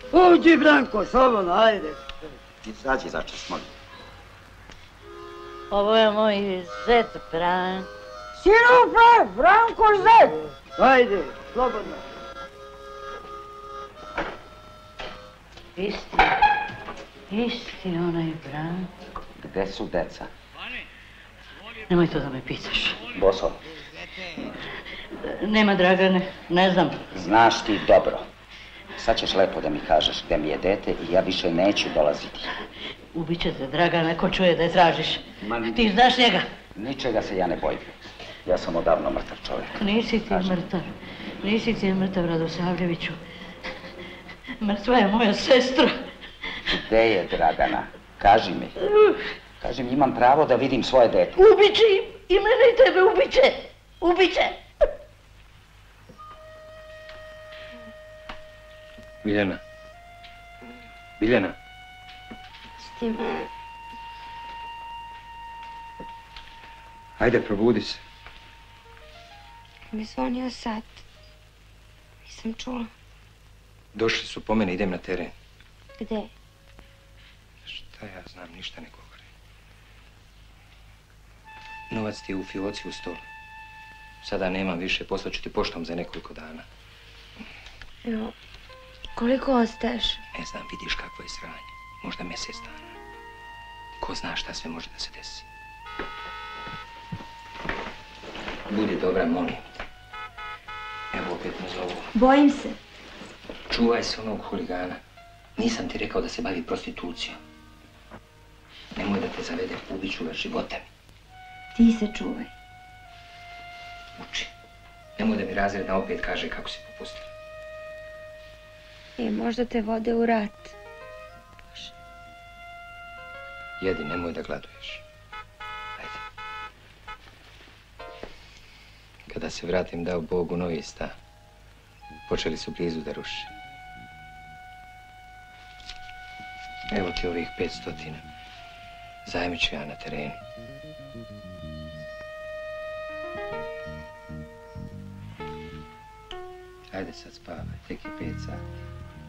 Uđi, Branko, slobodno, ajde. Izađi začas, molim. Ovo je moj zet, Bran. Sirupe, Branko zet! Ajde, slobodno. Isti, isti onaj Bran. Gde su deca? Nemoj to da me pitaš. Boso. Nema Dragane, ne znam. Znaš ti dobro. Sad ćeš lepo da mi kažeš gde mi je dete i ja više neću dolaziti. Ubiće te Dragana, ko čuje da je tražiš. Ti znaš njega? Ničega se ja ne bojim. Ja sam odavno mrtav čovjek. Nisi ti mrtav. Nisi ti mrtav, Radosavljeviću. Mrtva je moja sestra. Gde je Dragana? Kaži mi. Kaži mi, imam pravo da vidim svoje dete. Ubiće i mene i tebe ubiće. Ubiće. Biljana. Biljana. Stivan. Ajde, probudi se. Mi zvonio sat. Nisam čula. Došli su po mene, idem na teren. Gde? Šta ja znam, ništa ne govori. Novac ti je u fioci u stolu. Sada nemam više, poslaću ti poštom za nekoliko dana. Jo, koliko ostaješ? Ne znam, vidiš kakvo je sranje. Možda mjesec dana. Ko zna šta sve može da se desi. Budi dobra, molim te. Evo opet me zovu. Bojim se. Čuvaj se onog huligana. Nisam ti rekao da se bavi prostitucijom. Nemoj da te zavede, ubit ću ga života mi. Ti se čuvaj. Uči. Nemoj da mi razredna opet kaže kako si popustila. I možda te vode u rat. Jedi, nemoj da gladuješ. Ajde. Kada se vratim dao Bogu novi stan, počeli su blizu da ruše. Evo ti ovih pet stotina. Zajmit ću ja na terenu. Ajde sad spavaj, tek je pet sati.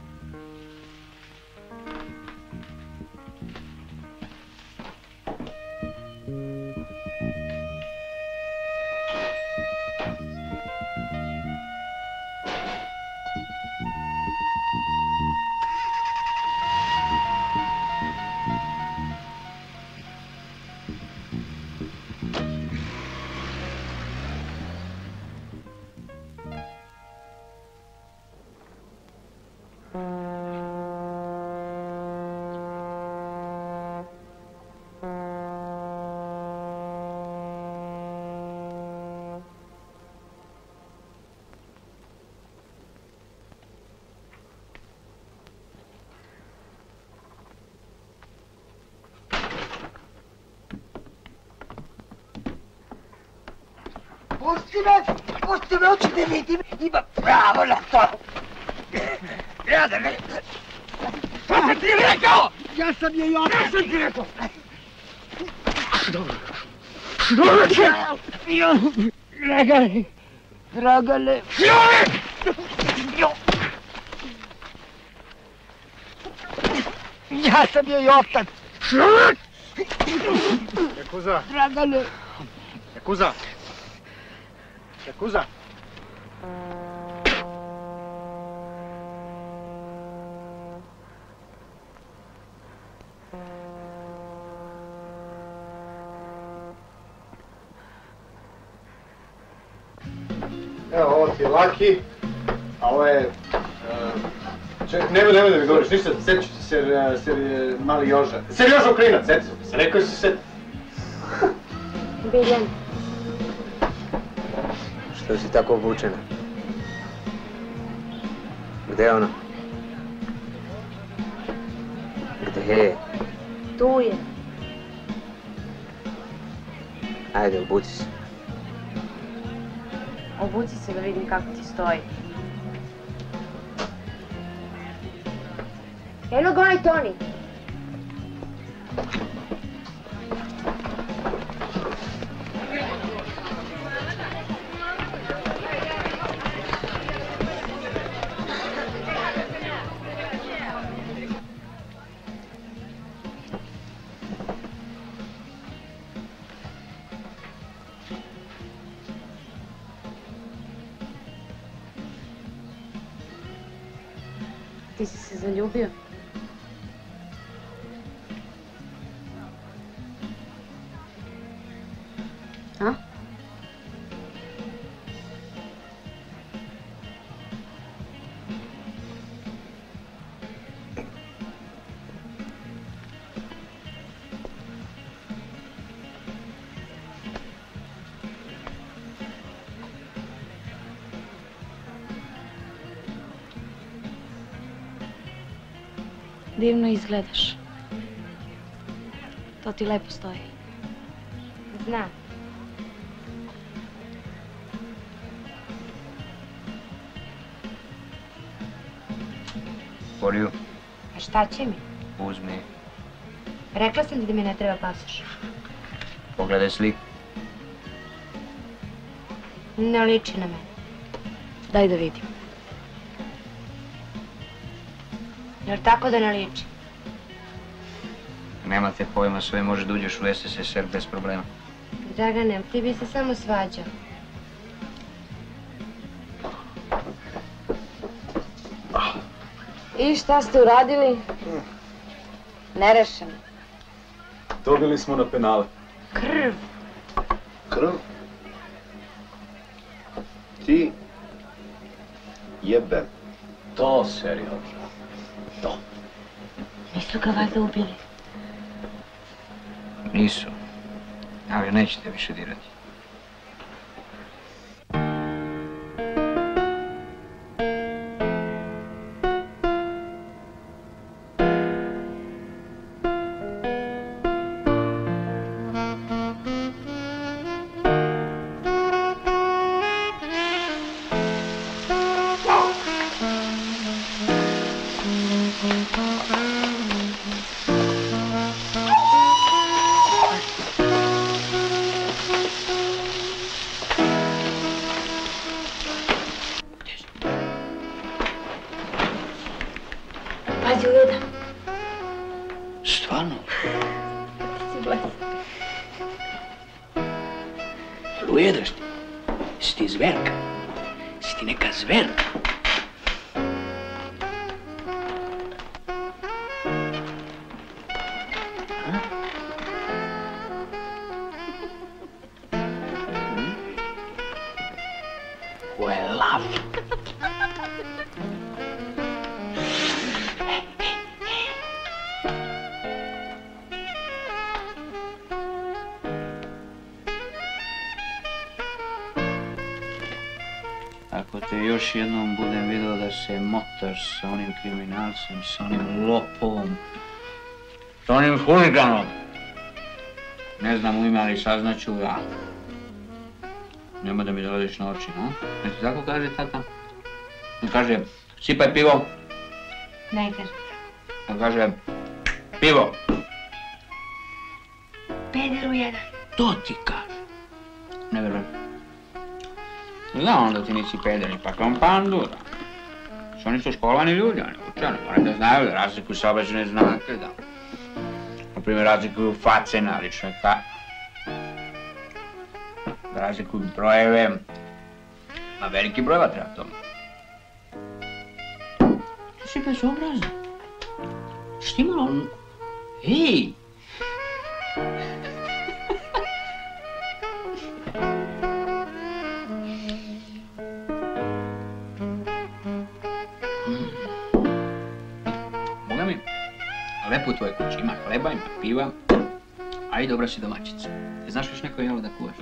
Pusti me, pusti me, hoću da vidim, ima pravo na to. Ja da ne... Šta sam ti rekao? Ja sam je ja, šta sam ti rekao? Dobro. Dobro će! Dragane, Dragane. Ja sam je i otac. Jakuza. Dragane. Jakuza. Jakuza. Evo, ovo ti je Laki, a ovo je... Čekaj, nemoj, nemoj da mi govoriš ništa, sjetit ću se ser, ser mali Joža. Ser Joža Ukrinac, sjeti se, rekao si se. Biljan. Što si tako obučena? Gde je ona? Gde je? Tu je. Ajde, obuci se. Obuci se da vidim kako ti stoji. Eno ga onaj Toni. Ti si se zaljubio? A? Divno izgledaš. To ti lepo stoji. Znam. Poriju, A šta će mi? uzmi, Rekla sam ti da mi ne treba pasoš. pogledaj sliku. Ne liči na mene. Daj da vidim. Jer tako da ne liči. Nemate pojma, sve može da uđeš u S S S R bez problema. Dragane, ti bi se samo svađao. I šta ste uradili? Nerešeno. Dobili smo na penale. Krv. Krv? Ti jebem. To seriozno. To. Nisu ga valjda ubili. Nisu, ali nećete više dirati. Pazi, Luda. Stvarno? Ti si blesan. Ujedaš ti? Si ti zverka? Si ti neka zverka? Ko je lav? Ako te još jednom budem vidio da se motaš sa onim kriminalcem, sa onim lopovom, sa onim huliganom, ne znam u ime, ali saznaću ja. Nema da mi dolaziš na oči, no? Ne ti tako kaže tata? On kaže, sipaj pivo. Ne kaže. On kaže, pivo. Pederu jedan. To ti kaže. Ne verujem. Znam onda ti nisi peder, ipak on pandura. Što oni su školovani ljudi, oni učeni, moraju da znaju da razlikuju saobraćajne znake, da. Na primjer, razlikuju face naličnika. Da razlikuju brojeve. Ma veliki brojeva treba tome. Ti si bezobrazan. Što ti malo... Ej! Boga mi, lepo u tvojoj kući, ima hleba, ima piva, a i dobra si domaćica. Te znaš još neko jelo da kuvaš?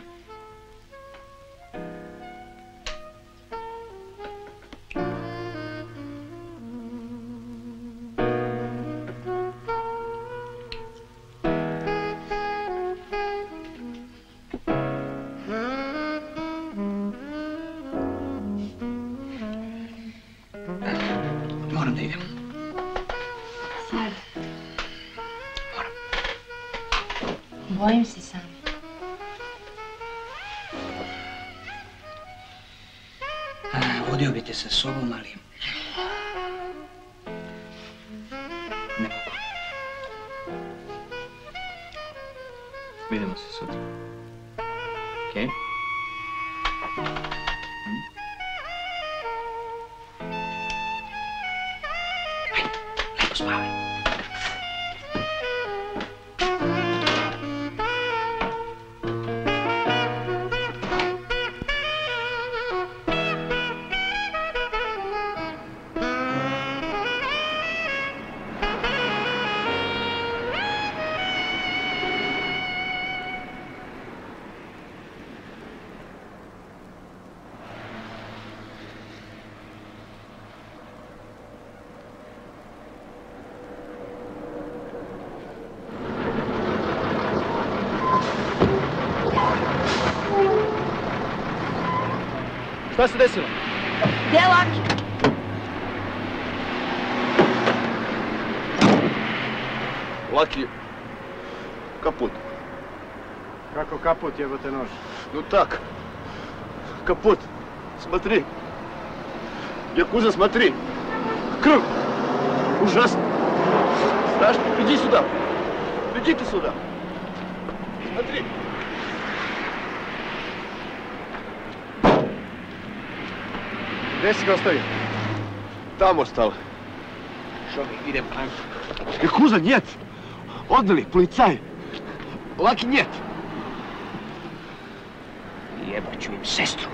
Moram da idem. Sad. Bojim se sam. Vodio bi te sa sobom, ali... ne mogu. Vidimo se sutra. Okej? spavaj. Šta se desilo? Gdje je Laki? Laki... kaput. Kako kaput, jebote nož? No tak. Kaput. Смотри. Якуза, смотри. Krv. Ужасно. Страшно. Иди сюда. Иди ты сюда. Смотри. Gdje si ga ostavio? Tamo ostalo. Šovi, idem plan. Jakuzа, нет. Odveli, policaj. Laki, нет. Jebaću im sestru.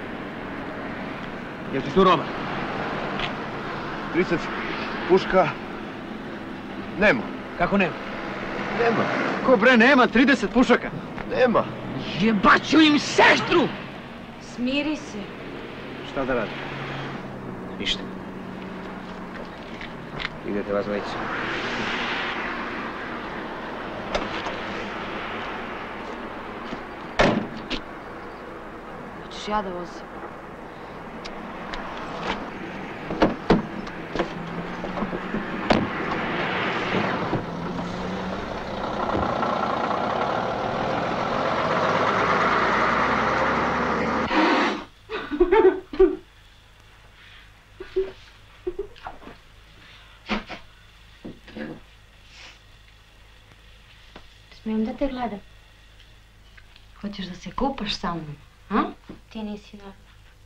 Jel ti tu roba? trideset puška... Nema. Kako nema? Nema. Ko bre, nema trideset pušaka? Nema. Jebaću im sestru! Smiri se. Šta da radi? Ništa. Idete vas dvojica. Hoćeš ja da vozim? Smijem da te gledam? Hoćeš da se kupaš sa mnom, a? Ti nisi normalan.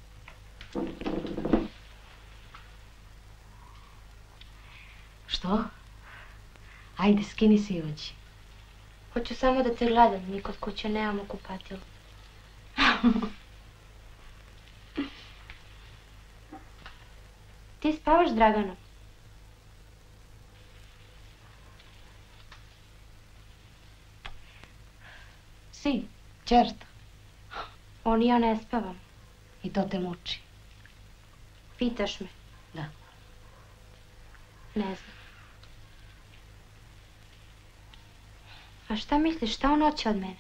Što? Ajde, skini se i ođi. Hoću samo da te gledam, mi kod kuće nemamo kupatilo. Ti spavaš s Draganom? Si, čerta. On i ja ne spavam. I to te muči. Pitaš me? Da. Ne znam. A šta misliš, šta on hoće od mene?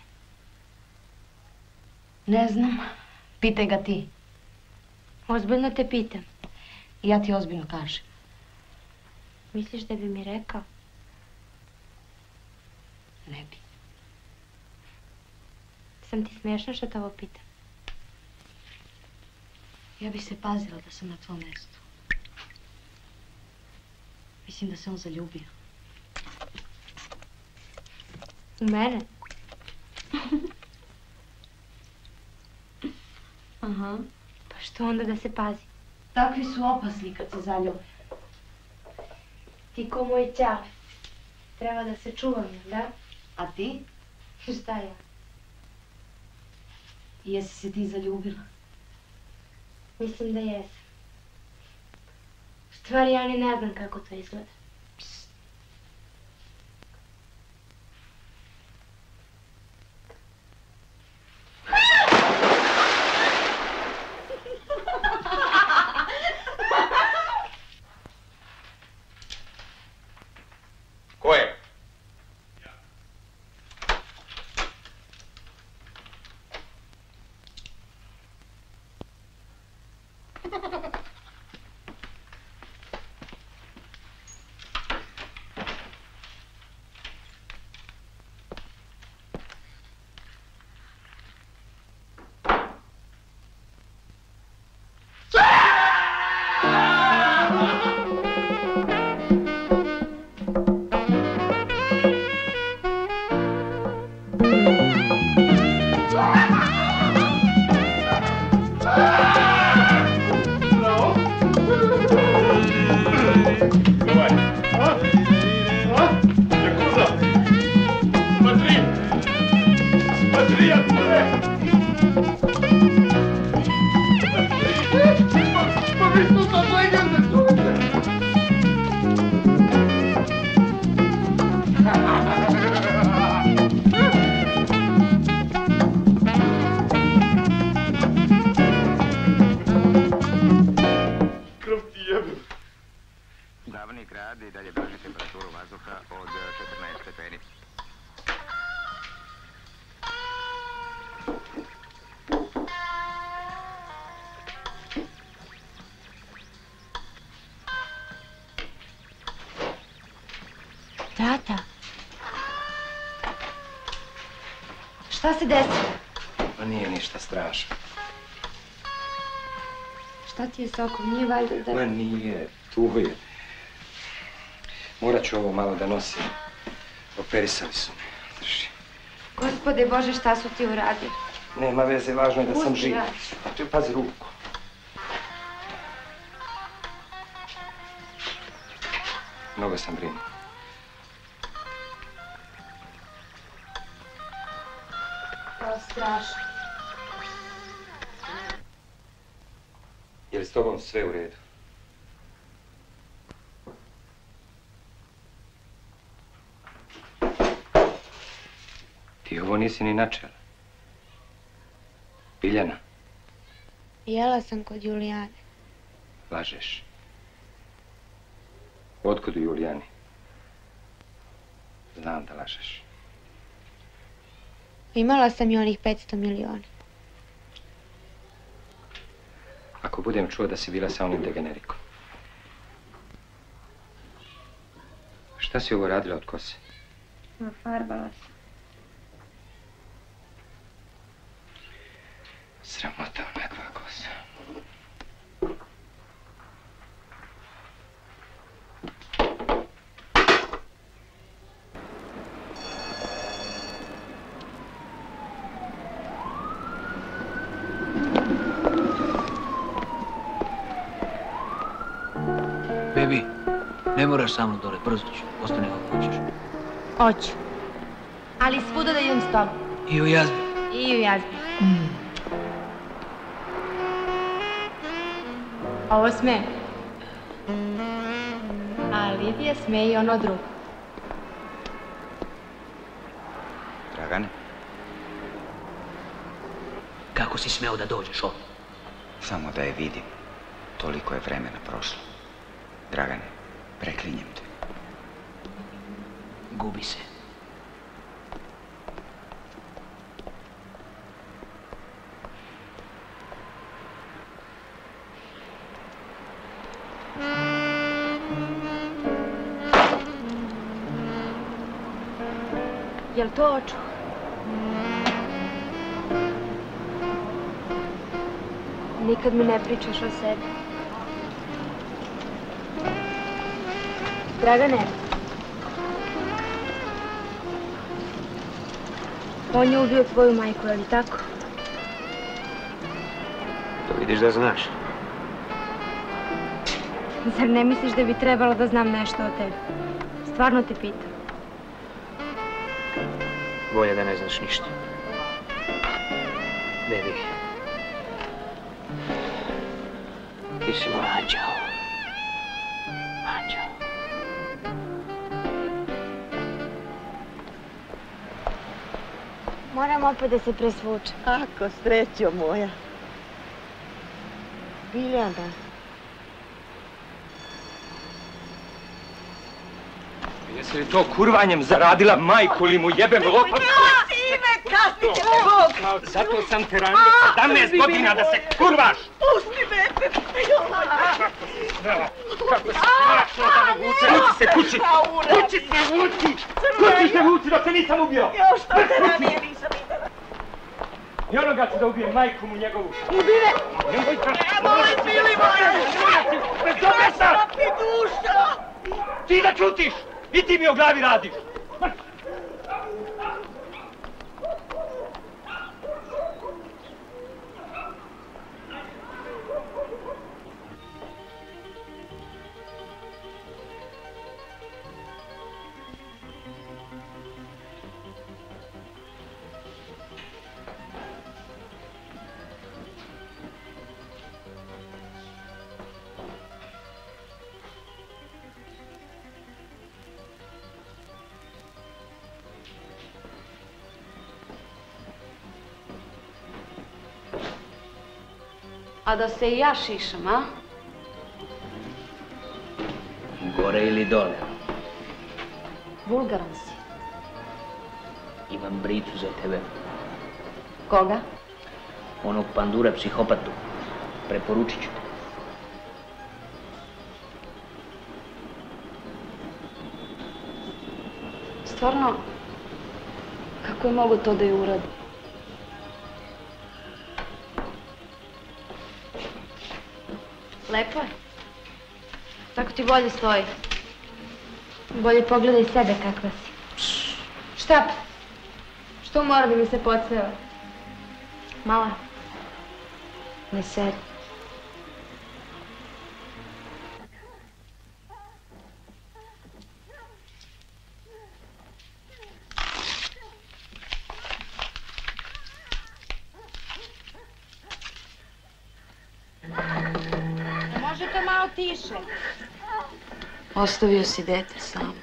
Ne znam. Pitaj ga ti. Ozbiljno te pitam. I ja ti ozbiljno kažem. Misliš da bi mi rekao? Ne bi. Sam ti smiješna što te ovo pitam? Ja bi se pazila da sam na tvom mjestu. Mislim da se on zaljubio. U mene? Aha. Pa što onda da se pazi? Takvi su opasni kad se zaljube. Ti ko moj ćale. Treba da se čuvam, da? A ti? Šta ja? Jesi se ti zaljubila? Mislim da jesam. U stvari ja ni ne znam kako to izgleda. Ko je? Mjenik radi i dalje drži temperaturu vazduha od četrnaest stepeni. Tata. Šta se desilo? Pa nije ništa strašno. Šta ti je, Sokol? Nije valjda da... Ma nije, tu je. Morat ću ovo malo da nosim. Operisali su me. Drži. Gospode Bože, šta su ti uradili? Nema veze, važno je da sam Pusti, živ. radi. Pazi ruku. Mnogo sam brinuo. To je strašno. Je li s tobom sve u redu? Ti ovo nisi ni načela. Biljana, Jela sam kod Julijane. lažeš. Otkud u Julijani? Znam da lažeš. Imala sam i onih petsto miliona. Ako budem čuo da si bila sa onim degenerikom. Šta si ovo radila od kose? Farbala sam. Sramota onakva kosa. Bebi, ne moraš sa mnom dole, brzo ću. Ostani kako hoćeš. Hoću. Ali svuda da idem s tobom. I u jazbi. I u jazbi. Ovo sme. A Lidija sme i ono drugo. Dragane? Kako si smeo da dođeš ovdje? Samo da je vidim. Toliko je vremena prošlo. Dragane, preklinjem te. Gubi se. Jel to očo? Nikad mi ne pričaš o sebi. Dragane. On je ubio tvoju majku, je li tako? To vidiš da znaš. Zar ne misliš da bi trebalo da znam nešto o tebi? Stvarno te pitam. Bolje da ne znaš ništa. Baby. Ti si moj anđeo. Anđeo. Moram opet da se presvučem. Ako, srećo moja. Biljana. Jesi li to kurvanjem zaradila majku li mu jebem lopat? Sine, kazni će te Bog! Zato sam te ranio sedamnaest godina da se kurvaš! Pusti me! Kako si mračno da me vuče? Vuci se kući! Kući se vuci! Kući se vuci dok se nisam ubio! Još to te ranije nisam videla. I onoga ću da ubijem majku mu njegovu. Ubire! Nemoj ka... Nemoj, bili moja! Bezobesa! Ti duša! Ti da čutiš! I ti mi o glavi radiš! A da se i ja šišam, a? Gore ili dole? Vulgaran si. Imam bricu za tebe. Koga? Onog pandura psihopatu. Preporučit ću te. Stvarno, kako je mogo to da je uradi? Lepo je. Tako ti bolje stoji. Bolje pogledaj sebe kakva si. Šta? Što mora da mi se podsmeva? Mala, ne seri. Možete malo tiše. Ostavio si dete samo.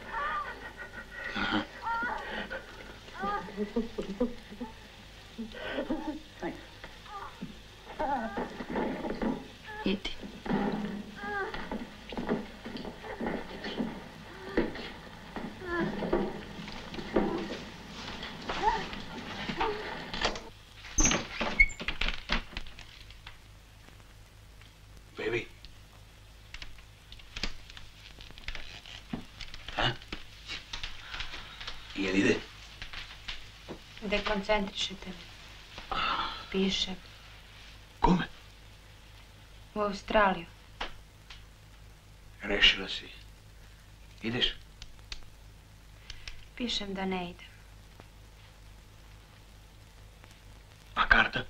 Idi. Baby. Ha? Jel ide? Dekoncentrišite me. Pišem. Kome? U Australiju. Rešila si. Ideš? Pišem da ne idem. A karta?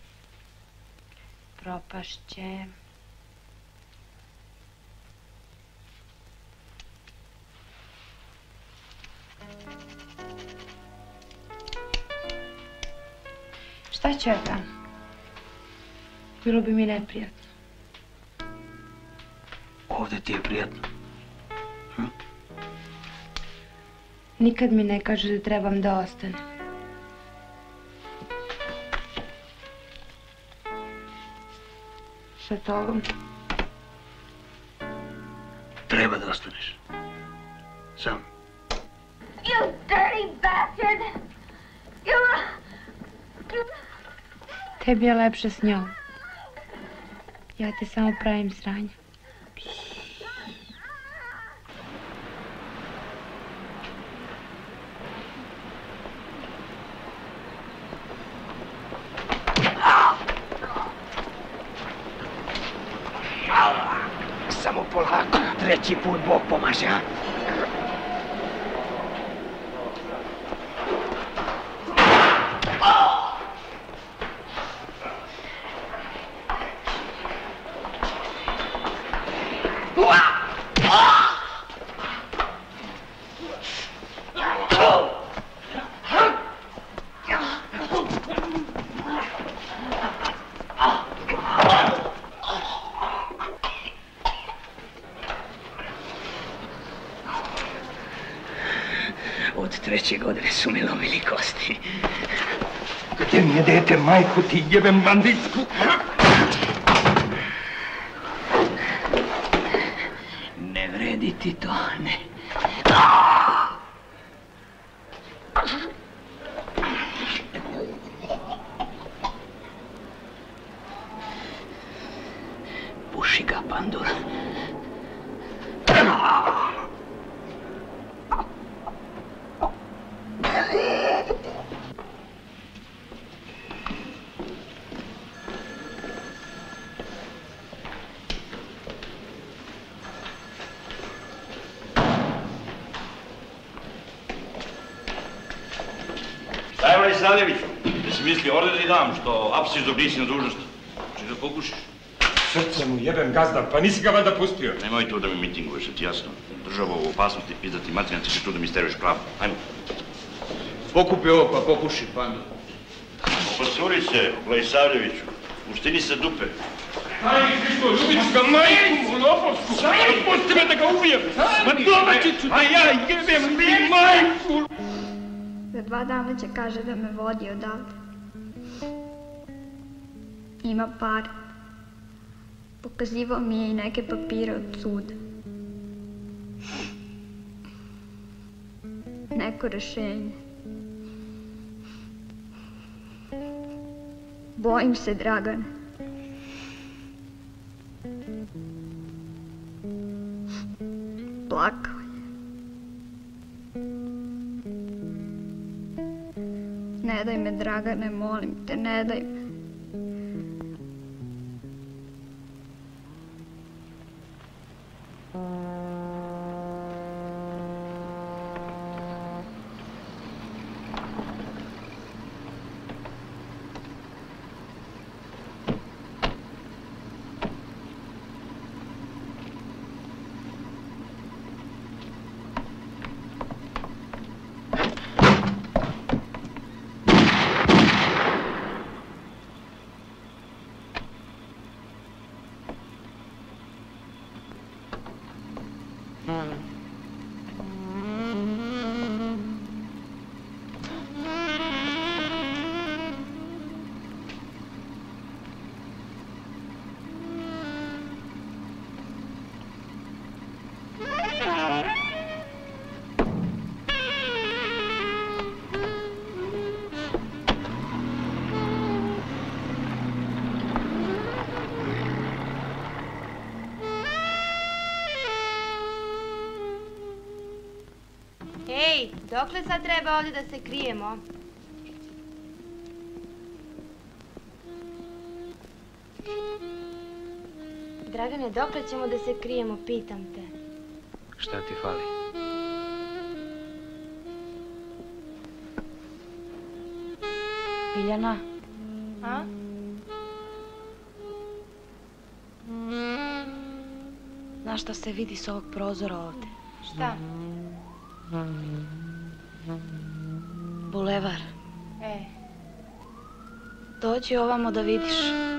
Propašće. Šta ću ja tamo? Bilo bi mi neprijatno. Ovdje ti je prijatno. Hm? Nikad mi ne kaže da trebam da ostanem. Sa tobom. Treba da ostaneš. Sam. You dirty bastard! You... Tebi je lepše s njom. Ja te samo pravim sranje. Samo polako, treći put Bog pomaže, a? Od treće godine su mi lomili kosti. Gdje mi je dete, majku ti jebem banditsku? Ne vredi ti to, ne. Puši ga, pandura. Sajmani Slavljeviću, da si mislio ovdje da ti dam što apsiš dok nisi na dužnosti. Či da pokušiš? Srce mu jebem gazda, pa nisi ga valjda pustio. Nemoj to da mi mitinguješ, ti jasno. Država u opasnosti, pizdati materijanci će tu da mi steruješ pravo. Ajmo. Pokupi ovo pa pokuši, pandu. Opasuri se, Vlajsavljeviću. Uštini se dupe. Aj, Hristo, ljubit ću ga majku, lopovsku. Pusti me da ga ubijem. Ma domaći ću te ja jebem li majku. Za dva dana će kaže da me vodi odavde. Ima par. Pokazivao mi je i neke papire od suda. neko rešenje. Bojim se, Dragane. Plakao je. Ne daj me, Dragane, molim te, ne daj me. Ej, dokle sad treba ovdje da se krijemo? Dragane, dokle ćemo da se krijemo, pitam te. Šta ti fali? Biljana? A? Znaš šta se vidi s ovog prozora ovde? Šta? Bulevar. E. Dođi ovamo da vidiš.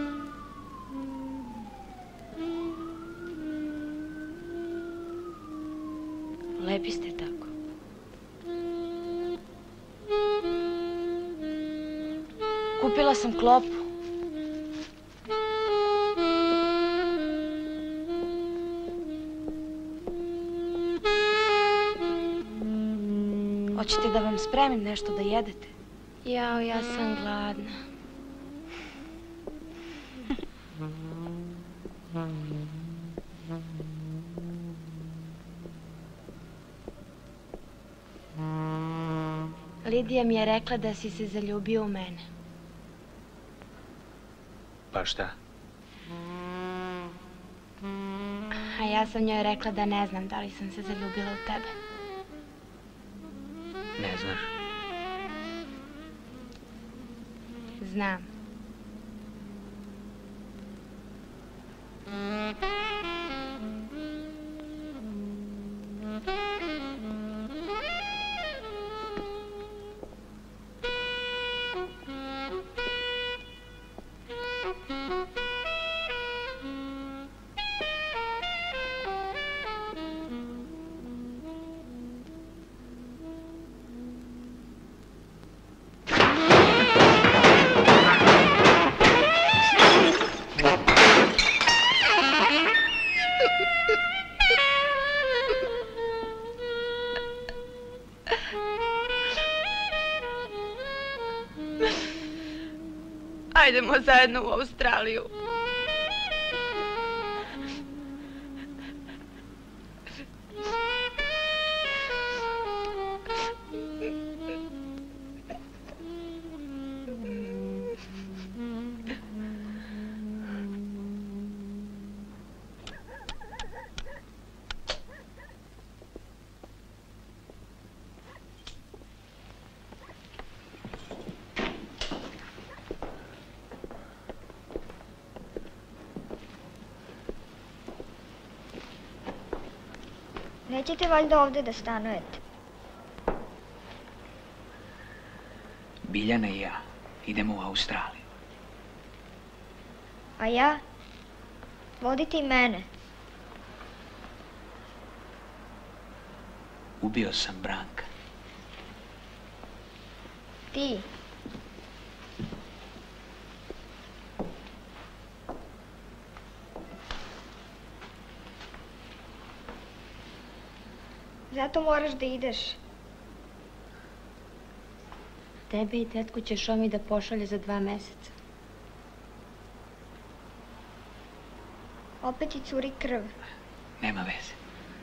Lepi ste tako. Kupila sam klopu. Hoćete da vam spremim nešto da jedete? Jao, ja sam gladna. Lidija mi je rekla da si se zaljubio u mene. Pa šta? A ja sam njoj rekla da ne znam da li sam se zaljubila u tebe. Ne znaš? Znam. Ajdemo zajedno u Australiju. Nećete valjda ovdje da stanujete? Biljana i ja idemo u Australiju. A ja? Vodite i mene. Ubio sam Branka. Ti? Zato moraš da ideš. Tebe i tetku će Šomi da pošalje za dva meseca. Opet ti curi krv. Nema veze.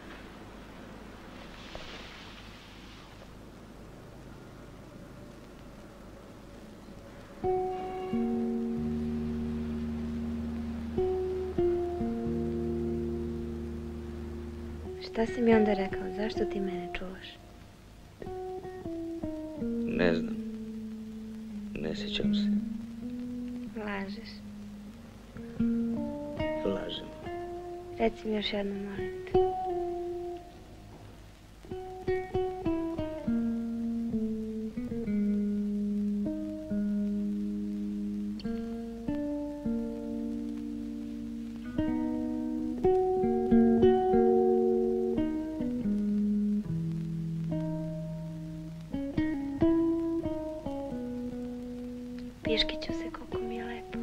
Šta si mi onda rekao? Zašto ti mene čuvaš? Ne znam. Ne sjećam se. Lažeš. Lažem. Reci mi još jednom, molim te. Piškiću se koliko mi je lepo.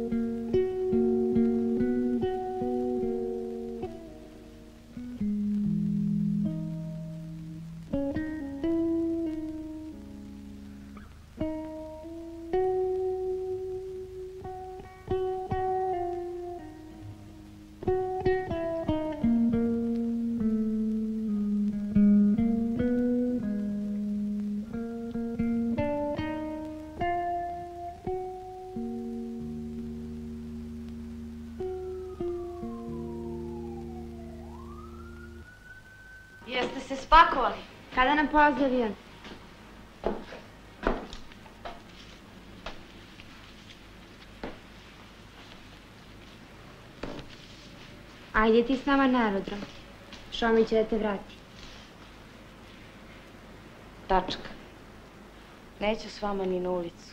Jeste se spakovali? Kada nam polazi avion? Ajde ti s nama na aerodrom. Šomi će da te vrati. Tačka. Neću s vama ni na ulicu.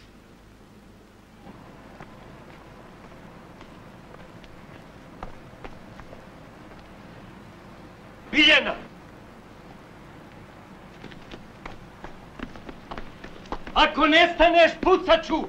Biljana! Ako nestaneš, pucat ću!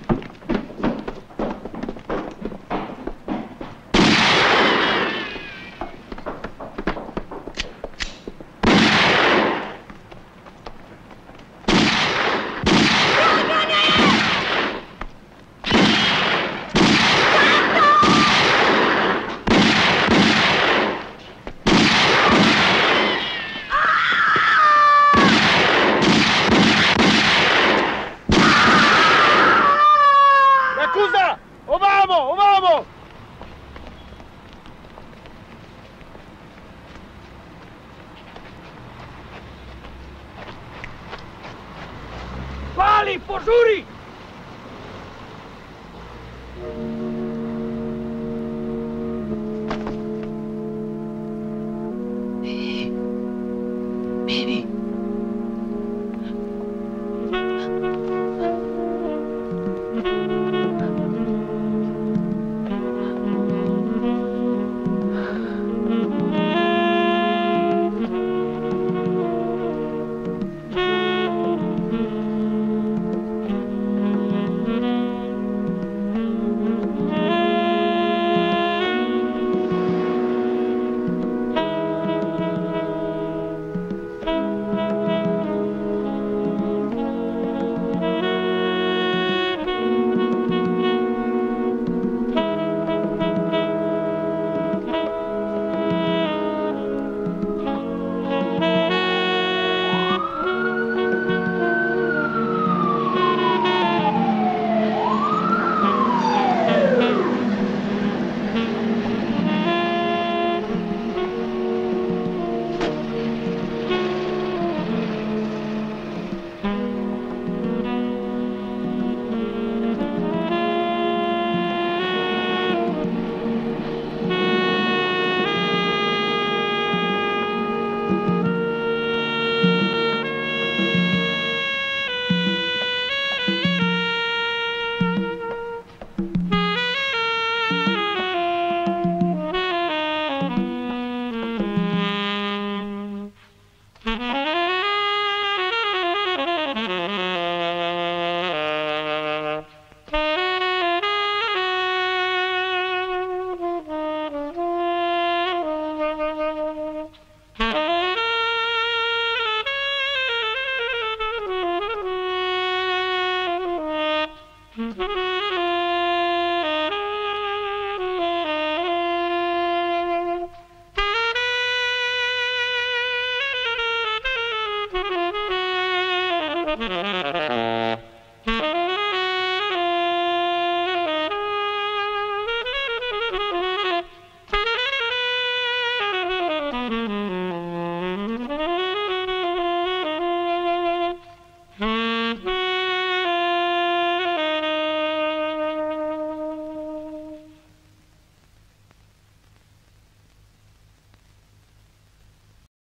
Pali, požuri! Baby. Thank you.